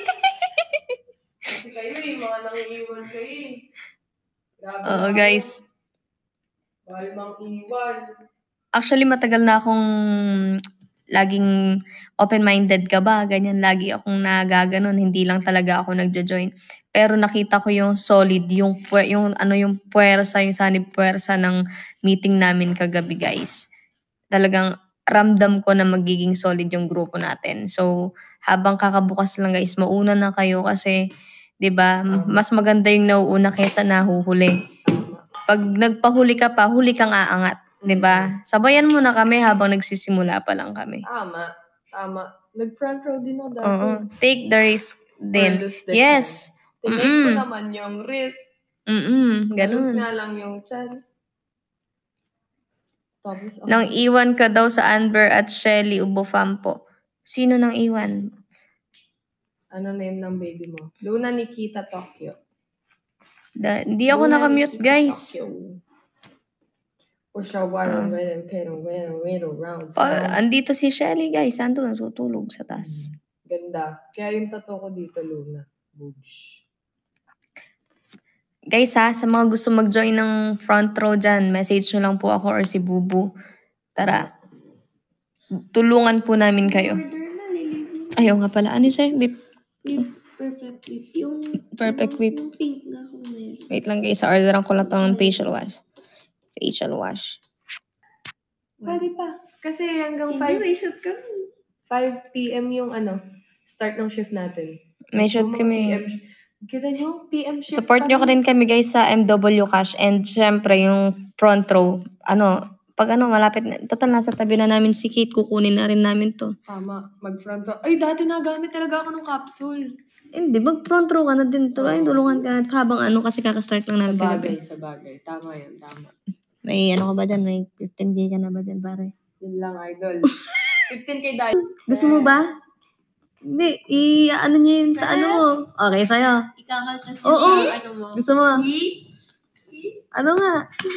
Kasi kayo mga nangiiwan kayo Oo, guys. Walang mang iiwan. Actually, matagal na akong laging open-minded ka ba? Ganyan, lagi akong nagaganon. Hindi lang talaga ako nagjo-join. Pero nakita ko yung solid, yung puwersa, yung sanib puwersa ng meeting namin kagabi, guys. Talagang ramdam ko na magiging solid yung grupo natin. So, habang kakabukas lang guys, mauna na kayo kasi, 'di ba, mas maganda yung nauuna kaysa nahuhuli. Pag nagpahuli ka pa, huli kang aangat, 'di ba? Sabayan mo na kami habang nagsisimula pa lang kami. Tama. Nag-front row din ako dati. Oo, take the risk din. Or lose the Yes. chance. Tinake ko naman yung risk. Lose Ganun. nga lang yung chance. Tapos, Nang iwan ka daw sa Amber at Shelly Ubofampo. Sino nang iwan? ano name ng baby mo? Luna Nikita Tokyo. Hindi ako nakamute, guys. Push a water, rounds. Andito si Shelly, guys. Andun, tutulog sa taas. Ganda. Kaya yung tattoo ko dito, Luna. Boobs. Guys ha, sa mga gusto mag-join ng front row dyan, message nyo lang po ako or si Bubu. Tara. Tulungan po namin kayo. Ayaw nga pala. Ano sir? Perfect whip. Yung Perfect whip. Yung pink na kung meron. Wait lang guys, orderan ko lang ng facial wash. Facial wash. Pwede pa. Kasi hanggang Hindi, 5 may shoot kami. p.m. yung start ng shift natin. May shoot So, kami. PM, kita nyo, PM shift Support nyo rin kami guys sa MW Cash and syempre yung front row. Pag malapit na, total nasa tabi na namin si Kate, kukunin na rin namin to. Tama, mag-front row. Ay, dati nagamit talaga ako ng capsule. Hindi, mag-front row ka na din. Tulungan ka na habang kasi kakastart lang namin kagabi. Sa bagay. Tama yan, tama. May ka ba dyan? May 15K ka na ba dyan, pare? Yun lang, idol. 15K dahil. Gusto mo ba? Hindi, niyo yun sa mo. Okay, sa'yo. Ikakaltas Oo. sa ano mo. Gusto mo? Ano nga?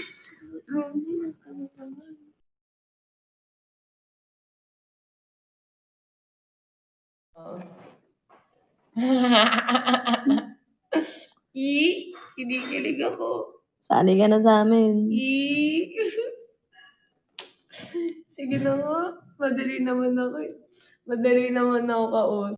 Kinikilig ako. Sali ka na sa amin. Sige na nga. Madali naman ako kaos.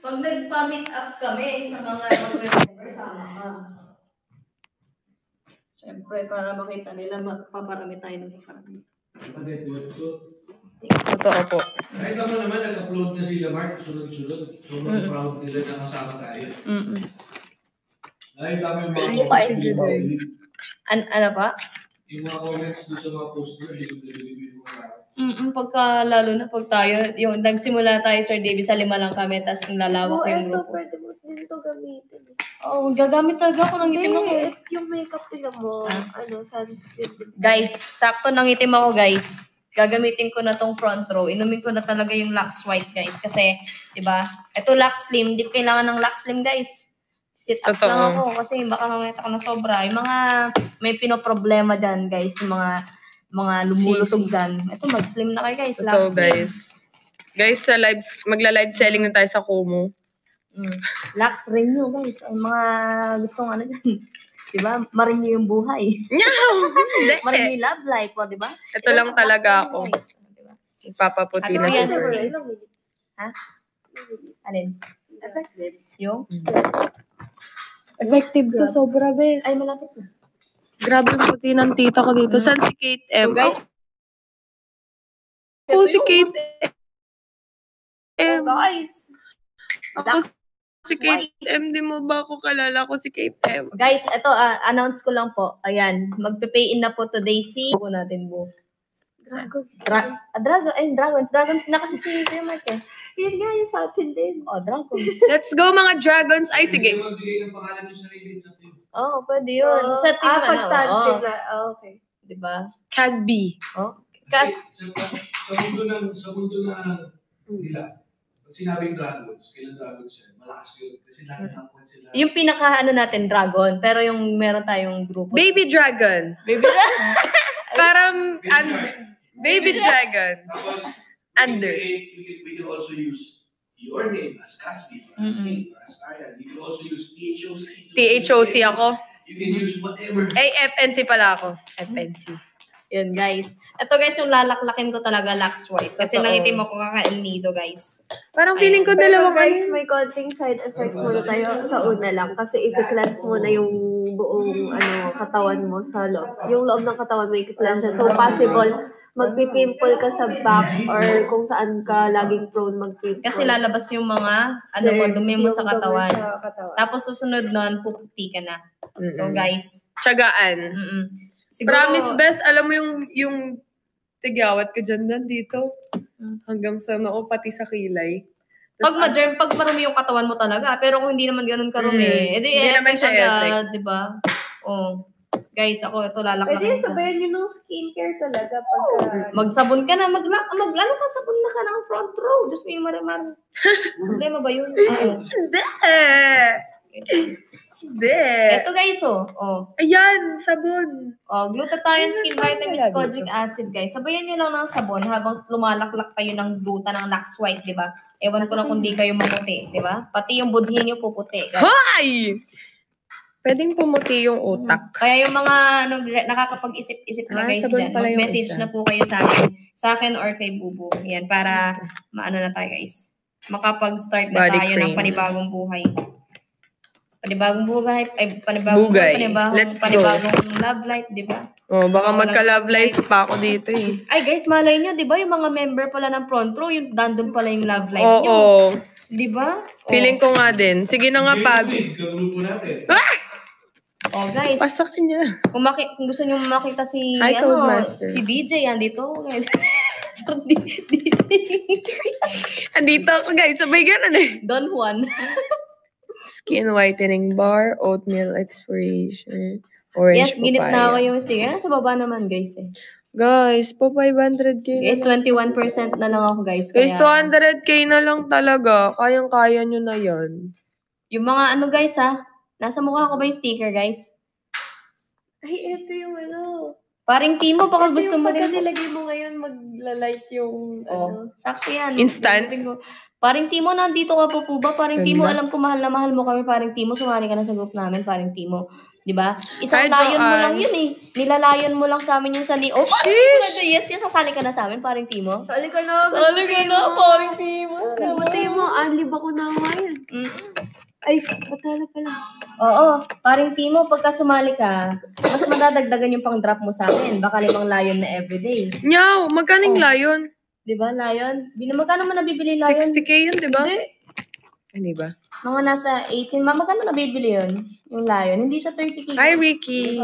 Pag nagpa-meet up kami sa mga mag-remember, sama ka. Siyempre, para makita nila, paparami tayo ng paparami. Totoo po. Kahit naman nag-upload na sila, Mark, sunod-sunod. So, proud nila na kasama tayo. Ay, dami mga comments. Ano pa? Yung mga comments doon sa mga post nila, hindi ko Pagka lalo na pag tayo, yung nagsimula tayo, Sir Davey, sa 5 lang kami, tapos lalawak yung ito, grupo. pwede mo din ito gamitin. Oo, gagamit talaga ako ng itim ako. Yung makeup nila mo, sunscreen. Guys, sakto ng itim ako, guys. Gagamitin ko na tong front row. Inumin ko na talaga yung Lux White, guys. Kasi, di ba, ito Lux Slim. Hindi ko kailangan ng Lux Slim, guys. Sit-ups lang ako kasi baka mamaya ako na sobra. Yung mga may pinoproblema dyan, guys. Yung mga lumulutog dyan. Ito, mag-slim na kayo, guys. Totoo, Lux Slim. guys. Guys, magla-live selling na tayo sa Kumu. Lux Renew, guys. Ay, mga gustong ano dyan. Diba? Marenew yung buhay. Marenew love life, di ba? Ito lang talaga ako. Diba? Ipapaputi na si First. Ha? Alin? Effective. Yung? Effective to, sobra, bes. Ay, malapit na. Grabe yung puti ng tita ko dito. Saan si Kate M? So, guys. Ako si Kate M. Guys. Ako si Kate M. Di mo ba ako kalala? Ako si Kate M. Guys, ito, announce ko lang po. Ayan, magpe-pay in na po today si... po natin po. Dragons. Dragons na kasi si Mark eh. Yun nga yung sa atin din. Oh, Dragons. Let's go mga dragons. Ay, sige. Hindi magbigay ng pangalan yung sarili sa team. Oh, pwede yun. Sa team pagtantin na. Okay. Diba? Casby. Oh. Kasi sa mundo na nila, pag sinabing dragons, kailan dragons yan, malakas yun. Kasi lahat ng point sila. Yung natin, dragon. Pero yung meron tayong grupo. Baby dragon. Baby dragon. Parang, baby dragon. Tapos, Under. we can also use your name as Casby, as Kate, as Arian. You can also use THOC. THOC ako. You can use whatever. Ay, FNC pala ako. FNC. Yun, guys. Ito, guys, yung lalaklakin ko talaga Lux White. Kasi nangitim ako kaka-El Nido, guys. Parang feeling ko Pero dalawa guys, may konting side effects muna tayo sa una lang. Kasi i-cleanse mo na yung buong katawan mo sa loob. Yung loob ng katawan mo i-cleanse siya. So possible, magpipimple ka sa back or kung saan ka laging prone magpimple. Kasi lalabas yung mga, dumi mo sa katawan. Tapos susunod nun, puputi ka na. So, guys. Tiyagaan. Siguro, Promise, best, alam mo yung tigawat ka dyan dito. Hanggang sa pati sa kilay. pag marumi yung katawan mo talaga. Pero kung hindi naman ganun karumi, hindi naman siya effect. Diba? Oh. Guys, ako ito lalaklakin. Pwede sabayan nyo ng skincare talaga pagka... Magsabon ka na, maglalo ka sabon na ka ng front row. Diyos mo yung marimar. Problema ba yun? Hindi. Ito guys, Ayan, sabon. Glutathione Skin Vitamins Kojic Acid, guys. Sabayan nyo lang ng sabon habang lumalaklak kayo ng gluta ng Lux White, di ba? Ewan ko na kung di kayo maputi, di ba? Pati yung budhi nyo puputi, guys. Hoy! Pwedeng pumuti yung utak. Kaya yung mga nakakapag-isip-isip na guys sabon dyan, pala yung mag-message isa. na po kayo sa akin or kay Bubu. Yan, para maano na tayo guys. Makapag-start na Body tayo cream. ng panibagong buhay. Panibagong buhay, panibagong love life, di ba? Baka magka-love life pa ako dito eh. Ay guys, malay nyo, di ba yung mga member pala ng front row, yung dandun pala yung love life Oo. nyo. Di ba? Feeling ko nga din. Sige na nga, Pag. Kagrupo natin. Guys, Pasakin niya. kung gusto nyo makita si, Hi, Codemaster. si DJ, yan dito. Guys. Andito ako guys, sabay ganun eh. Don Juan. Skin whitening bar, oatmeal exfoliation, orange Yes, ginit na papaya. ako yung sticker. Nasa baba naman, guys eh. Guys, pa 500k Guys, na. 21% na lang ako, guys. Guys, Kaya, 200k na lang talaga. Kayang-kaya nyo na yan. yung mga guys nasa mukha ko ba yung sticker, guys? Ay, ito yung Paring Timo, baka gusto mo pagka din. nilagay mo ngayon, magla-light yung Sakto yan. Instant? Paring Timo, nandito ka po ba? Paring Ganda. Timo, alam ko mahal na mahal mo kami, paring Timo. Sumali ka na sa group namin, paring Timo. Di ba? Isang Hi, layon mo Joanne. lang yun eh. Nilalayon mo lang sa amin yung sa ni... Oh, parang yes, yan. Sasali ka na sa amin, paring Timo. Sali ka na. Sali ka na, paring Timo. Matay mo, anlib ako na ngayon. Ay, patala pala. Oo, paring Timo, pagka sumali ka, mas madadagdagan yung pang-drop mo sa amin. Baka 5 layon na everyday. Nyaw, magkaning layon? Di ba, layon? Magkano mo nabibili layon? 60K yun, di ba? Hindi. Hindi ba? Mga nasa 18. Magkano nabibili yun? Yung lion. Hindi siya 30K. Hi, Ricky.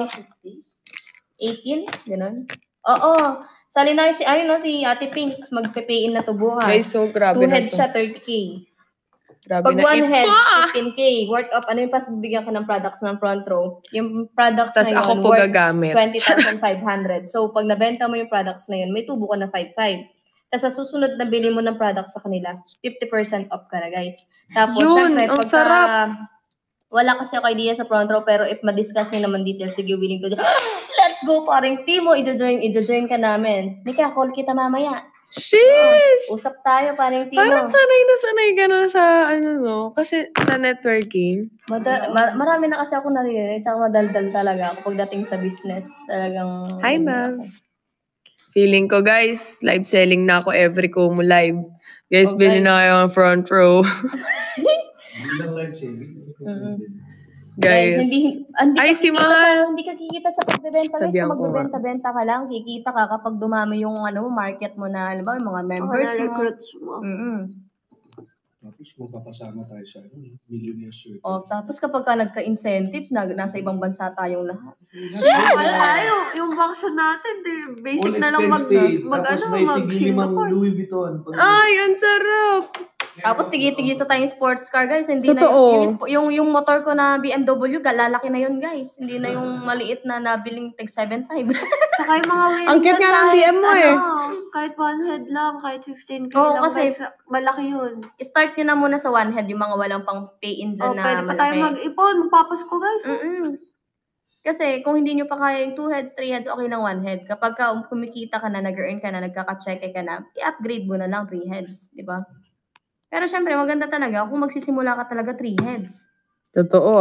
18? Ganun. Oo. Sali na si Ate Pinks. Magpe-pay-in na to bukas. Guys, so grabe 2 na heads to. siya, 30K. Grabe Pag na 1 head, ito. 15K. Worth of, ano yung pas bibigyan ka ng products ng front row. Yung products Tas na yun, ako po worth gagamit. 20,500. So, pag nabenta mo yung products na yun, may tubo ka na 5,500. Tapos sa susunod na bili mo ng products sa kanila, 50% off ka na, guys. Tapos, Yun, syempre, ang pagka sarap. wala kasi ako idea sa front row, pero if ma-discuss nyo naman details, sige, willing to do. Let's go, paring Timo, i-join ka namin. Nika, call kita mamaya. Sheesh! Usap tayo, paring Timo. Parang sanay ka na sa, kasi sa networking. Marami na kasi ako naririnig, tsaka madaldal talaga ako pagdating sa business. Talagang... Hi, Mavs. Feeling ko, guys, live selling na ako every Kumu live. Guys, bili na kayo ang front row. Hindi lang live saving. Guys. Hindi Ay, si Mahal. Hindi ka kikita sa pagbebenta, guys. Sabihan Kung ko nga. magbebenta-benta ka lang, kikita ka kapag dumami yung market mo na, alam mo, yung mga members mo. recruits mo. Tapos mapapasama tayo sa millionaire circle. O, tapos kapag ka nagka-incentives, nasa ibang bansa tayong lahat. Wala, yung vaccine natin, basic All na lang expense paid. Tapos may tig-5 mag-Singapore. Louis Vuitton. Ay, ang sarap! Tapos tigi-tigi sa tayong sports car, guys. Hindi Totoo. na yung motor ko na BMW, lalaki na yun, guys. Hindi na yung maliit na nabiling tag 7.5. Saka yung mga wheels. Ang cute nga ng BM mo eh. Kahit 1 head lang, kahit 15K Oo, lang, kasi- guys, malaki yun. Start nyo na muna sa one head, yung mga walang pang pay-in dyan na Pwede pa tayo malaki. mag-ipon, magpapasko guys. Kasi kung hindi nyo pa kaya yung 2 heads, 3 heads, okay lang 1 head. Kapag kumikita ka na, nag-earn ka na, nagkaka-check ka na, i-upgrade mo na lang 3 heads, di ba? Pero syempre, maganda talaga kung magsisimula ka talaga 3 heads. Totoo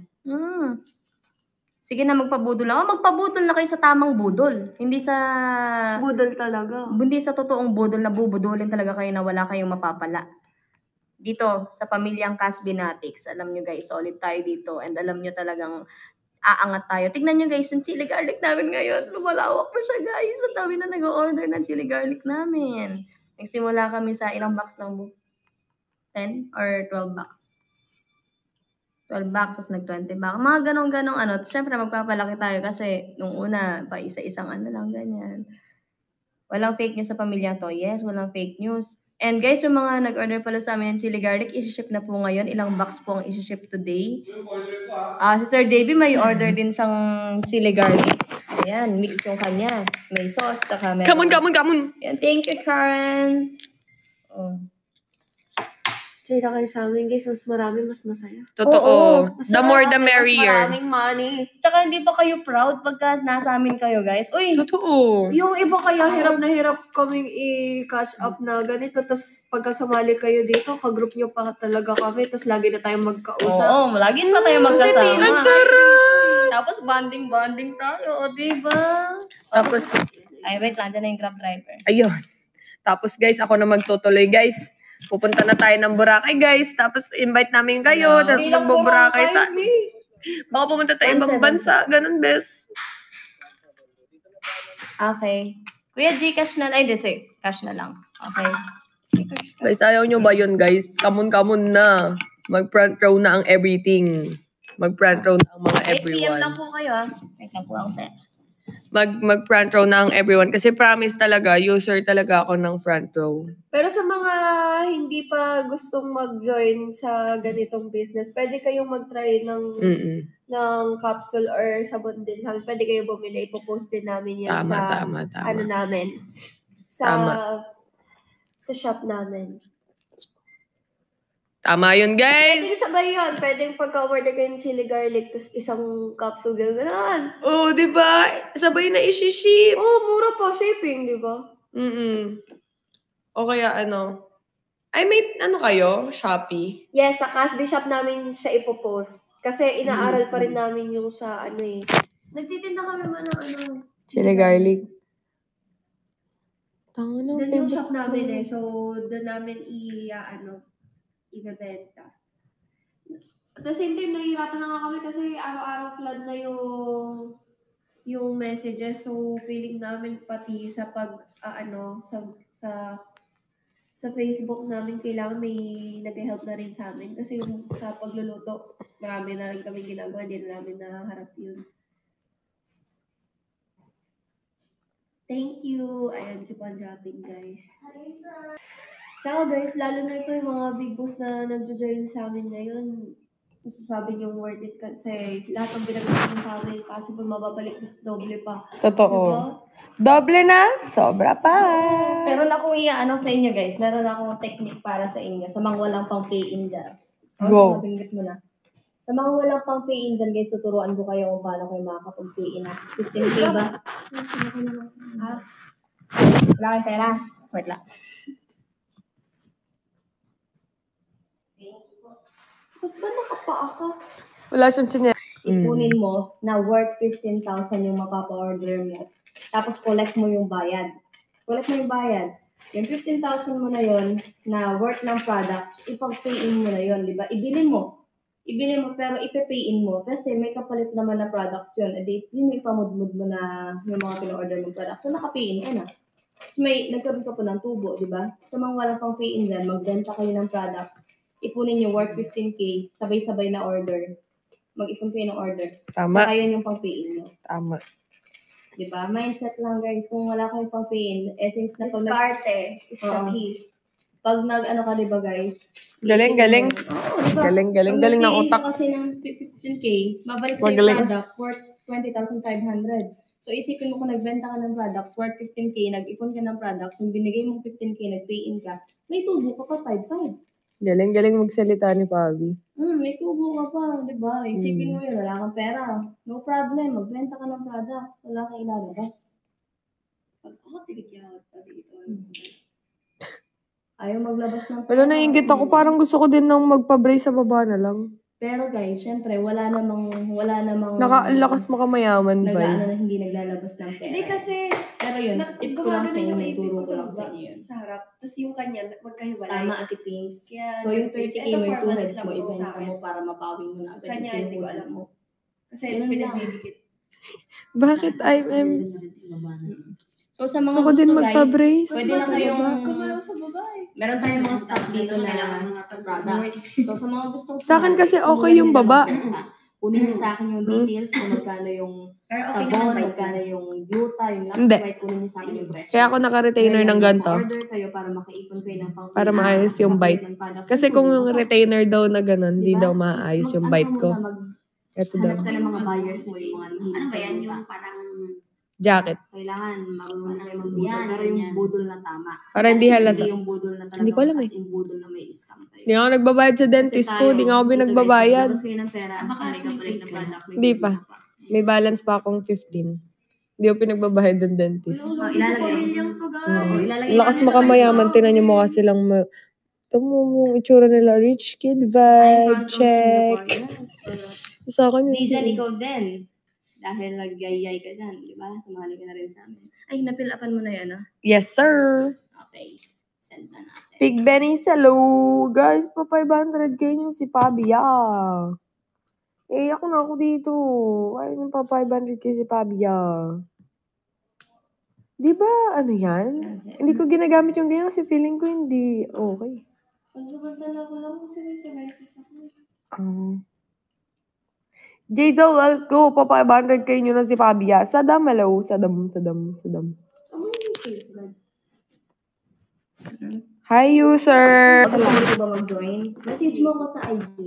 Sige na, magpabudol na. Magpabudol na kayo sa tamang budol. Hindi sa... Budol talaga. Hindi sa totoong budol na bubudulin talaga kayo na wala kayong mapapala. Dito, sa pamilyang Casbinatics, alam nyo guys, solid tayo dito. And alam nyo talagang aangat tayo. Tignan nyo guys, yung chili garlic namin ngayon. Lumalawak na siya guys. Ang dami na nag-order ng chili garlic namin. Nagsimula kami sa ilang box lang mo. 10 or 12 bucks. 12 bucks, tapos nag-20 bucks. Mga ganong-ganong ano. Siyempre, magpapalaki tayo kasi nung una, pa isa-isang ano lang, ganyan. Walang fake news sa pamilya to. Yes, walang fake news. And guys, yung mga nag-order pala sa amin ng chili garlic, isi-ship na po ngayon. Ilang box po ang isi-ship today. Si Sir Davey may order din siyang chili garlic. Ayan, mix yung kanya. May sauce, tsaka meron. Come on. Ayan, thank you, Karen. Oh. Try na kayo sa amin guys, mas marami, mas masaya. Totoo. Oo. The more the Mas merrier. maraming money. Tsaka hindi pa kayo proud pagka nasa amin kayo, guys. Uy, Totoo. Yung iba kaya hirap na hirap kaming i-catch up na ganito. Tapos pagka sumali kayo dito, ka-group nyo pa talaga kami. Tapos lagi na tayong magkausap. oo, lagi pa tayo Kasi magkasama. Ang sarap! Tapos bonding tayo, o diba? Tapos, Ay, wait lang, dyan na yung Grab driver. ayun. Tapos guys, ako na magtutuloy guys. Pupunta na tayo ng Boracay guys. Tapos invite namin kayo. Tapos Hindi lang magbo-Boracay Boracay, tayo. Baka pumunta tayo ibang 170. bansa. Ganun, bes. Okay. Kuya, Gcash na lang. Ay, hindi, cash na lang. Okay. Guys, ayaw nyo ba yun guys? Come on na. Mag-front row na ang everything. Mag-front row na ang mga 8 PM everyone. lang po kayo, ha? Wait lang po ako, pe. Mag-front row na ang everyone. Kasi promise talaga, user talaga ako ng front row. Pero sa mga hindi pa gustong mag-join sa ganitong business, pwede kayong mag-try ng capsule or sabon din. Pwede kayo bumili. Ipopost din namin yan Tama. ano namin. Tama. Sa shop namin. Tama yun, guys! Pwede sabay yun. Pwede pagka-order kayo ng chili garlic tapos isang capsule gano'n. Oh, di ba? Sabay na isi-ship. Oh, mura pa. Shipping, di ba? O kaya Ay, may kayo? Shopee? Yes, sa Casby shop namin siya ipopost. Kasi inaaral pa rin namin yung sa ano eh. Nagtitinda kami man ng ano. Chili garlic. Doon yung shop namin eh. So, doon namin ibebenta. At the same time, nahihirapan na nga kami kasi araw-araw flood na yung messages. So, feeling namin pati sa sa Facebook namin kailangan may nag-help na rin sa amin. Kasi sa pagluluto, marami na rin kami ginagawa. Hindi na namin naharap yun. Thank you. Ayan, keep on dropping, guys. Tsaka guys, lalo na ito yung mga big boss na nag-join sa amin ngayon. Masasabi niyong worth it kasi lahat ng pinag-join sa amin, possible mababalik mas doble pa. Totoo. Diba? Doble na, sobra pa. Meron akong sa inyo guys, meron akong technique para sa inyo, sa mga walang pang pay-in dyan. Go. Mabinggit mo na. Sa mga walang pang pay-in dyan guys, tuturuan ko kayo kung paano kayo makakapag-pay-in. 15K ba? Wala kayong pera. Wait lang. Ba't ba nakapaa ka? Wala siyang sinya. Ipunin mo na worth 15,000 yung mapapa-order mo. Tapos collect mo yung bayad. Yung 15,000 mo na yon na worth ng products, ipag-pay-in mo na yon, di ba? Ibili mo pero ipe-pay-in mo kasi may kapalit naman na products yun. Edi, yun yung ipamudmud mo na yung mga pina-order ng products. So, naka-pay-in ka na. Tapos nagkaroon ka po ng tubo, di ba? Sa mga walang pang pay-in dyan, magbenta kayo ng products. Ipunin nyo worth 15K, sabay-sabay na order. Mag-ipon kayo ng order. Tama. Saka yan yung pang pay-in nyo. Tama. Diba? Mindset lang guys. Kung wala kayong pang pay-in, since na pag Diskarte is the key. pag nag-ano ka diba guys? Galing. Diba? Galing Pag ng utak. Pag kasi ng 15K, mabalik sa yung product worth 20,500. So isipin mo kung nagbenta ka ng products worth 15K, nag-ipon ka ng products, yung binigay mong 15K, nag-pay-in ka, may tubo ka pa 5,500. Galing magsalita ni Pabi. May tubo ka pa, di ba? Isipin mo yun, wala kang pera. No problem, magbenta ka ng products. Wala kang ilalabas. Pag ako, tiligyan pa dito. Ayaw maglabas ng pera. Wala, naiingit ako. Parang gusto ko din nang magpa-brace sa baba na lang. Pero guys, syempre, wala namang Lakas makamayaman vibe. nag-ano na hindi naglalabas ng pera. Hindi kasi, Pero yun, tip ko lang sa inyo, turo ko sa lang sa inyo yun. Sa harap. Tapos yung kanya, magkahiwalay. Tama, Ate Pinks. Kaya, So yung 30K mo, yung 2 heads lang mo, to ibenta sa akin. mo para mapawin mo na agad. Kanya, yung hindi ko pinunod alam. mo. Kasi Ganun pinagdidikit. Bakit I'm... So sa mga Gusto ko din gusto guys, magpa-brace. pwede na kayong... Gumalaw sa babae. Meron tayong mga stocks dito na products. So sa mga gustong Sa akin kasi okay yung baba. Kunin niyo sa akin yung details kung magkano yung sabon, magkano yung gluta, yung Hindi. Lux-Sprite, kunin niyo sa akin yung presyo. Kaya ako naka-retainer ng ganito. Order kayo para makaipon kayo ng pang Para maayos yung bite. Kasi kung yung retainer daw na ganun, hindi daw maayos yung bite ko. Ito daw. Hanap ka ng mga buyers mo, yung mga nahilig Ano sa ba yan? gluta. Yung parang... Jacket. Kailangan marunong kayo magbudol. Yan, Pero yung ganyan. budol na tama. Para hindi halata. Hindi yung budol na talaga. Hindi ko alam eh. Yung budol na may scam tayo. Hindi ako nagbabayad sa dentist ko. Hindi nga ako binagbabayad. Labas kayo ng pera. Baka may kapalit na product. Hindi pa. May balance pa akong 15. Hindi ako pinagbabayad ng dentist. Ilalagay pamilyang to, guys. Lakas makamayaman. Tinan niyo mukha silang... Ito mo yung itsura nila. Rich kid vibe. Check. Sa akin Si Jan, yun. ikaw din. Dahil nag-yay ka dyan, di ba? Sumali ka na rin sa amin. Ay, napilapan mo na yan, ah? Yes, sir. Okay. Send na natin. Big Benny, hello. Guys, pa 500k yung si Pabia. Ako na ako dito. Ay, yung pa 500k si Pabia. Di ba, ano yan? Hindi ko ginagamit yung ganyan kasi feeling ko hindi okay. Pansamantala ko lang kasi may services ako. Jado, let's go. Pa 500k nyo na si Pabia. Sadam, hello. Sadam. Hi, user. Gusto mo ba mag-join? Message mo ako sa IG.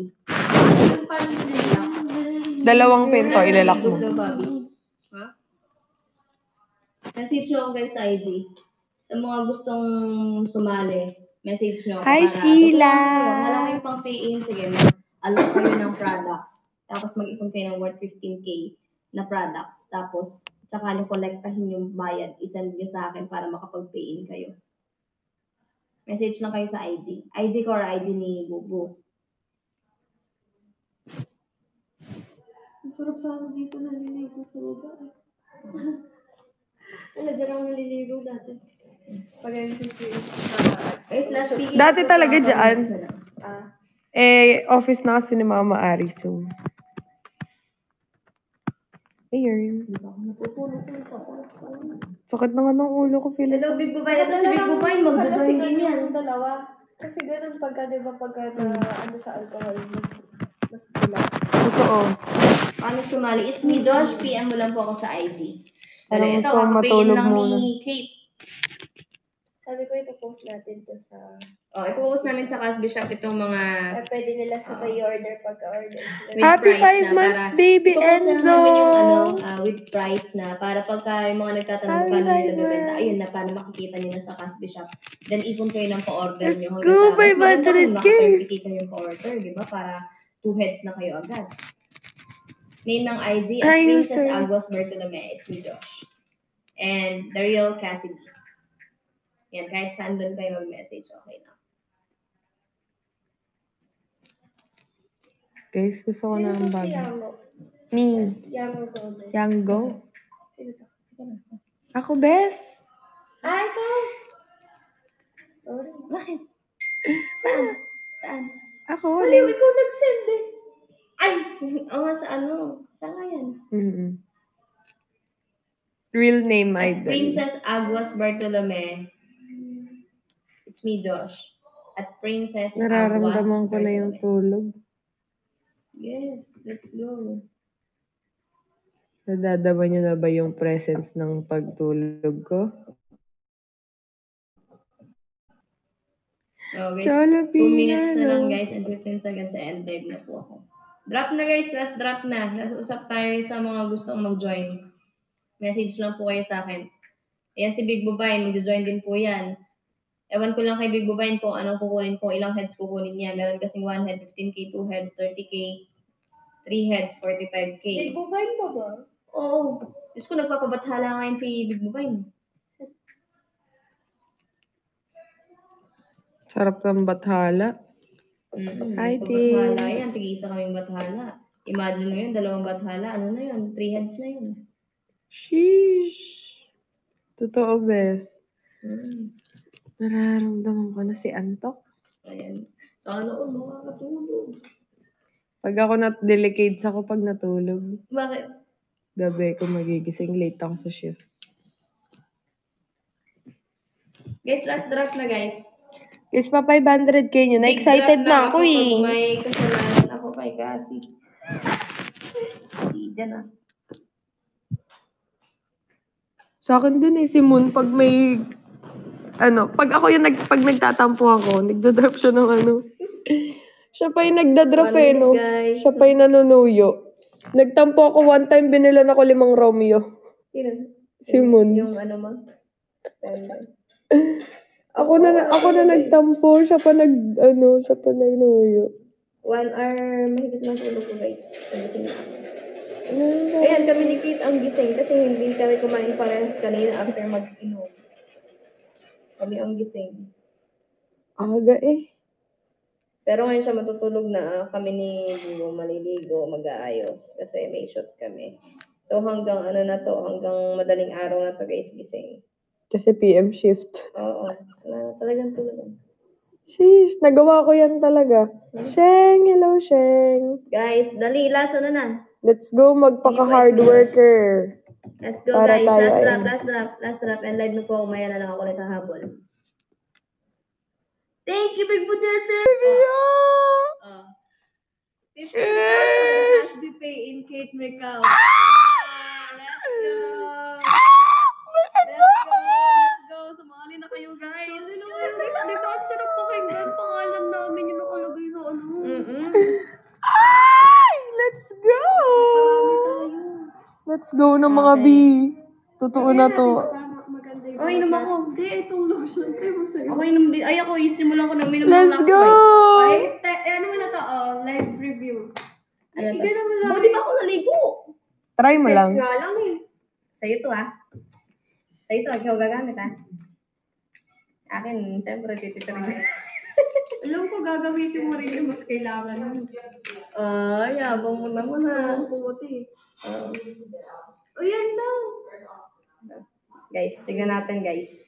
Dalawang pinto, ilalak mo. Gusto Bobby. Ha? Message nyo ako guys sa IG. Sa mga gustong sumali, message nyo ako. Hi, Sheila. Wala kayong pang pay-in. Sige, mag-alok kayo ng products. Tapos mag-ipon kayo ng worth 15K na products. Tapos, tsaka nyo kolektahin yung bayad. Isend nyo sa akin para makapag-pay-in kayo. Message lang kayo sa IG. IG ko or IG ni Bubu. Masarap sana dito naliligo sa baba. Wala, dyan ako naliligo dati. Pag Dati talaga dyan. Office na kasi ni Mama Ari, so. Ayun. Natutulog ko sa oras pa. Sakit na nga ng ulo ko, Philip. Hello, Big Bubay. Ito si Big Bubay. Magda-join din yan. Yung dalawa. Kasi ganun pagka, di ba, pagka ano sa alcohol, mas pula. Totoo. Paano sumali? It's me, Josh. PM mo lang po ako sa IG. Parang Ito, gusto kong kakapayin matulog lang muna. ni Kate. Sabi ko, ipopost natin to sa... Ipopost namin sa Casby Shop itong mga... pwede nila sabay i-order pagka-order sila. with Happy price 5 na months, para- baby Ipopost na Enzo! namin yung with price na para pagka yung mga nagtatanong Happy paano nila 5 bibenta, months. ayun na, paano makikita nyo na sa Casby Shop. Then, ipon kayo ng pa-order Let's nyo. go, Mas maganda kung 500K! maka-30K kayo pa-order, di ba? Para 2 heads na kayo agad. Name ng IG at Hi, Princess sir. Aguas Bartolome. It's me, Josh. And the real Cassidy. Yan, kahit saan doon kayo mag-message, okay na. Guys, gusto ko na ng Sino to si bag. Yango? Me. Yango Gomez. Yango. Sino to? Ako, best. Ikaw! Sorry. Bakit? Saan? Saan? Ako. Maliw, ikaw nag-send eh. Ay! Oo nga sa ano. Saan nga yan? Mm-mm. Real name, At idol. Princess Aguas Bartolome. It's me, Josh. At Princess Nararamdaman Aguas ko na yung Bartolome. tulog. Yes, let's go. Nadadama niyo na ba yung presence ng pagtulog ko? Oh, guys, Jollibee 2 minutes na lang no? guys and 15 seconds sa end live na po ako. Drop na guys, last drop na. Last usap tayo sa mga gustong mag-join. Message lang po kayo sa akin. Ayan si Big Bubay, mag-join din po yan. Ewan ko lang kay Big Bubay kung anong kukunin po, ilang heads kukunin niya. Meron kasing 1 head, 15K, 2 heads, 30K, 3 heads, 45K. Big Bubay pa ba? Oo. Diyos ko, nagpapabathala ngayon si Big Bubay. Sarap ng bathala. Hi, Nagpabathala Tins. yan. Tig-isa kaming bathala. Imagine mo yun, 2 bathala. Ano na yun? 3 heads na yun. Sheesh. Totoo, best. Mm. Nararamdaman ko na si Antok. Ayan. Sana all makakatulog. Pag ako delicate ako pag natulog. Bakit? Gabi ko magigising. Late ako sa shift. Guys, last drop na guys. Guys, pa 500K nyo. Na-excited Big drop na ako Pag eh. may kasalanan ako kay Cassie. Hindi na. Sa akin din eh, si Moon, pag may, pag ako yung pag nagtatampo ako, nagdadrop siya ng siya pa yung nagdadrop eh, no? Guys. Siya pa yung nanunuyo. Nagtampo ako one time, binilan ako 5 Romeo. Sino? Si Moon. Yung ano mo? Ako na nagtampo, siya pa nagnuyo. 1 hour mahigit na tulog ko guys. Ayan, kami ni Kate ang gising kasi hindi kami kumain parehas kanina after mag-inom. Kami ang gising. Aga eh. Pero ngayon siya matutulog na. Kami ni Bugo maliligo, mag-aayos. Kasi may shoot kami. So hanggang hanggang madaling araw na to guys gising. Kasi PM shift. Oo. Talagang tulugan. Sheesh, nagawa ko yan talaga. Sheng, hello Sheng. Guys, dali, last na. Let's go, magpaka-hard worker. Let's go Para guys. tayo Last drop. And live na po ako. Maya na lang ako ulit habol. Thank you, Big Budesa! Has be pay in Kate Macau. Let's go. Sumali na kayo, guys. Di ba ang sarap pakinggan? Pangalan namin yung nakalagay sa Ay! Let's go! Let's go ng mga B. Totoo na to. Maganda yung Oh, inom ako. Hindi, itong lotion. Try mo sa'yo. Ako inom din. Ay, ako, isimulan ko na uminom ng Let's Lux go! White. Ano mo na to? Live review. Ano to? Hindi naman lang. Oh, di ba ako naligo? Try mo lang. Test nga lang eh. Sa'yo to, Sa'yo to, ikaw gagamit, Akin, siyempre, tititirin. Alam ko, gagamitin mo rin yung mas kailangan mo. Yabang mo naman ha. Puti. O yan daw. Guys, tignan natin guys.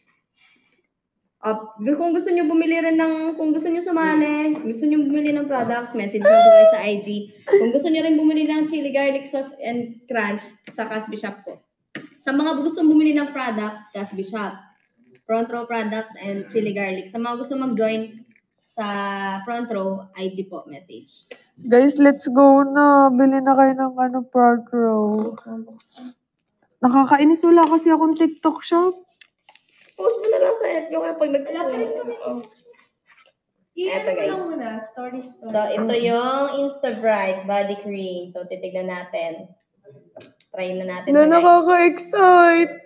Kung gusto niyo bumili rin kung gusto niyo sumali, gusto niyo bumili ng products, message lang po kayo sa IG. Kung gusto niyo rin bumili ng chili garlic sauce and crunch sa Casby Shop po. Sa mga gustong bumili ng products, Casby Shop. Front row products and chili garlic. Sa mga gusto mag-join sa front row, IG po, message. Guys, let's go na. Bili na kayo ng front row. Nakakainis, wala kasi akong TikTok shop. Post mo na lang sa FB kaya pag Lapit kami. Eto Iyan mo guys. lang muna. Story. So, ito yung Instabright body cream. So, titignan natin. Try na natin. Na nakaka-excite.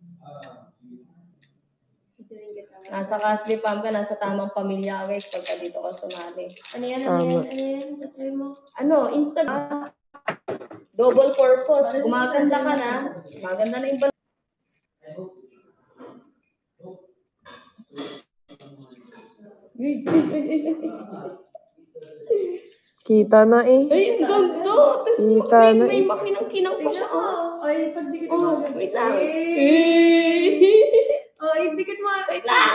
Nasa Casby Farm ka, nasa tamang pamilya ka guys pagka dito ka sumali. Ano yan? Try mo. Instagram. Double purpose. Gumaganda ka na. Maganda na yung Kita na eh. Ay, ang ganda. Kita na May eh. makinang-kinang pa siya. Ay, pagdikit mo. Wait lang. Ay, dikit mo. Wait lang.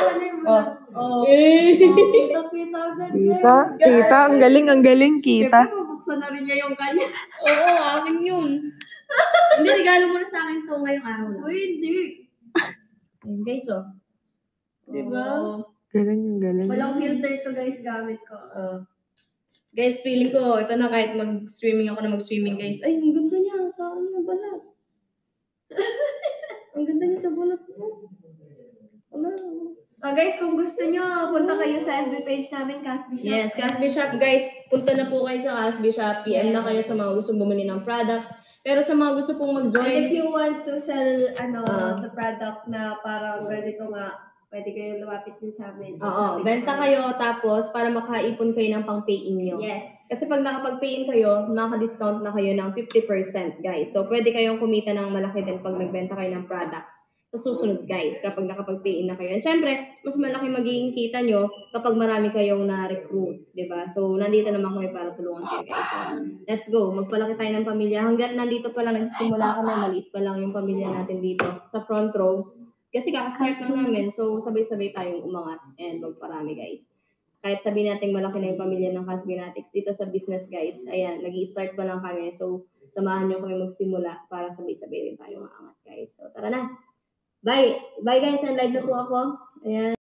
Kita agad. Kita. Ang galing, kita. Siyempre, bubuksan na rin niya yung kanya. Oo, akin yun. Hindi, regalo mo na sa akin to ngayong araw na. Uy, hindi. Ayun guys, oh. Diba? Galing. Walang filter to guys, gamit ko. Guys, feeling ko, ito na kahit mag-swimming ako na mag-swimming guys. Ay, ang ganda niya sa balat. Ang ganda niya sa balat mo. Guys, kung gusto nyo, punta kayo sa FB page namin, Casby Shop. Yes, Casby Shop guys. Punta na po kayo sa Casby Shop. PM na kayo sa mga gustong bumili ng products. Pero sa mga gusto pong And mag-join, if you want to sell the product na parang ganito nga, pwede kayo lumapit din sa amin. benta kayo tapos para makaipon kayo ng pang-pay-in nyo. Yes. Kasi pag nakapag-pay-in kayo, maka-discount na kayo ng 50% guys. So, pwede kayong kumita ng malaki din pag nagbenta kayo ng products. Sa susunod guys, kapag nakapag-pay-in na kayo. And syempre, mas malaki magiging kita nyo kapag marami kayong na-recruit, di ba? So, nandito naman kami para tulungan kayo guys. So, let's go. Magpalaki tayo ng pamilya. Hanggat nandito pa lang, nagsisimula kami, maliit pa lang yung pamilya natin dito sa front row. Kasi kakastart lang namin, so sabay-sabay tayong umangat and magparami guys. Kahit sabihin natin malaki na yung pamilya ng Casbinatics dito sa business guys, ayan, nag-i-start pa lang kami. So, samahan nyo kami magsimula para sabay-sabay rin tayong umangat guys. So, tara na! Bye! Bye guys, and live na po ako. Ayan.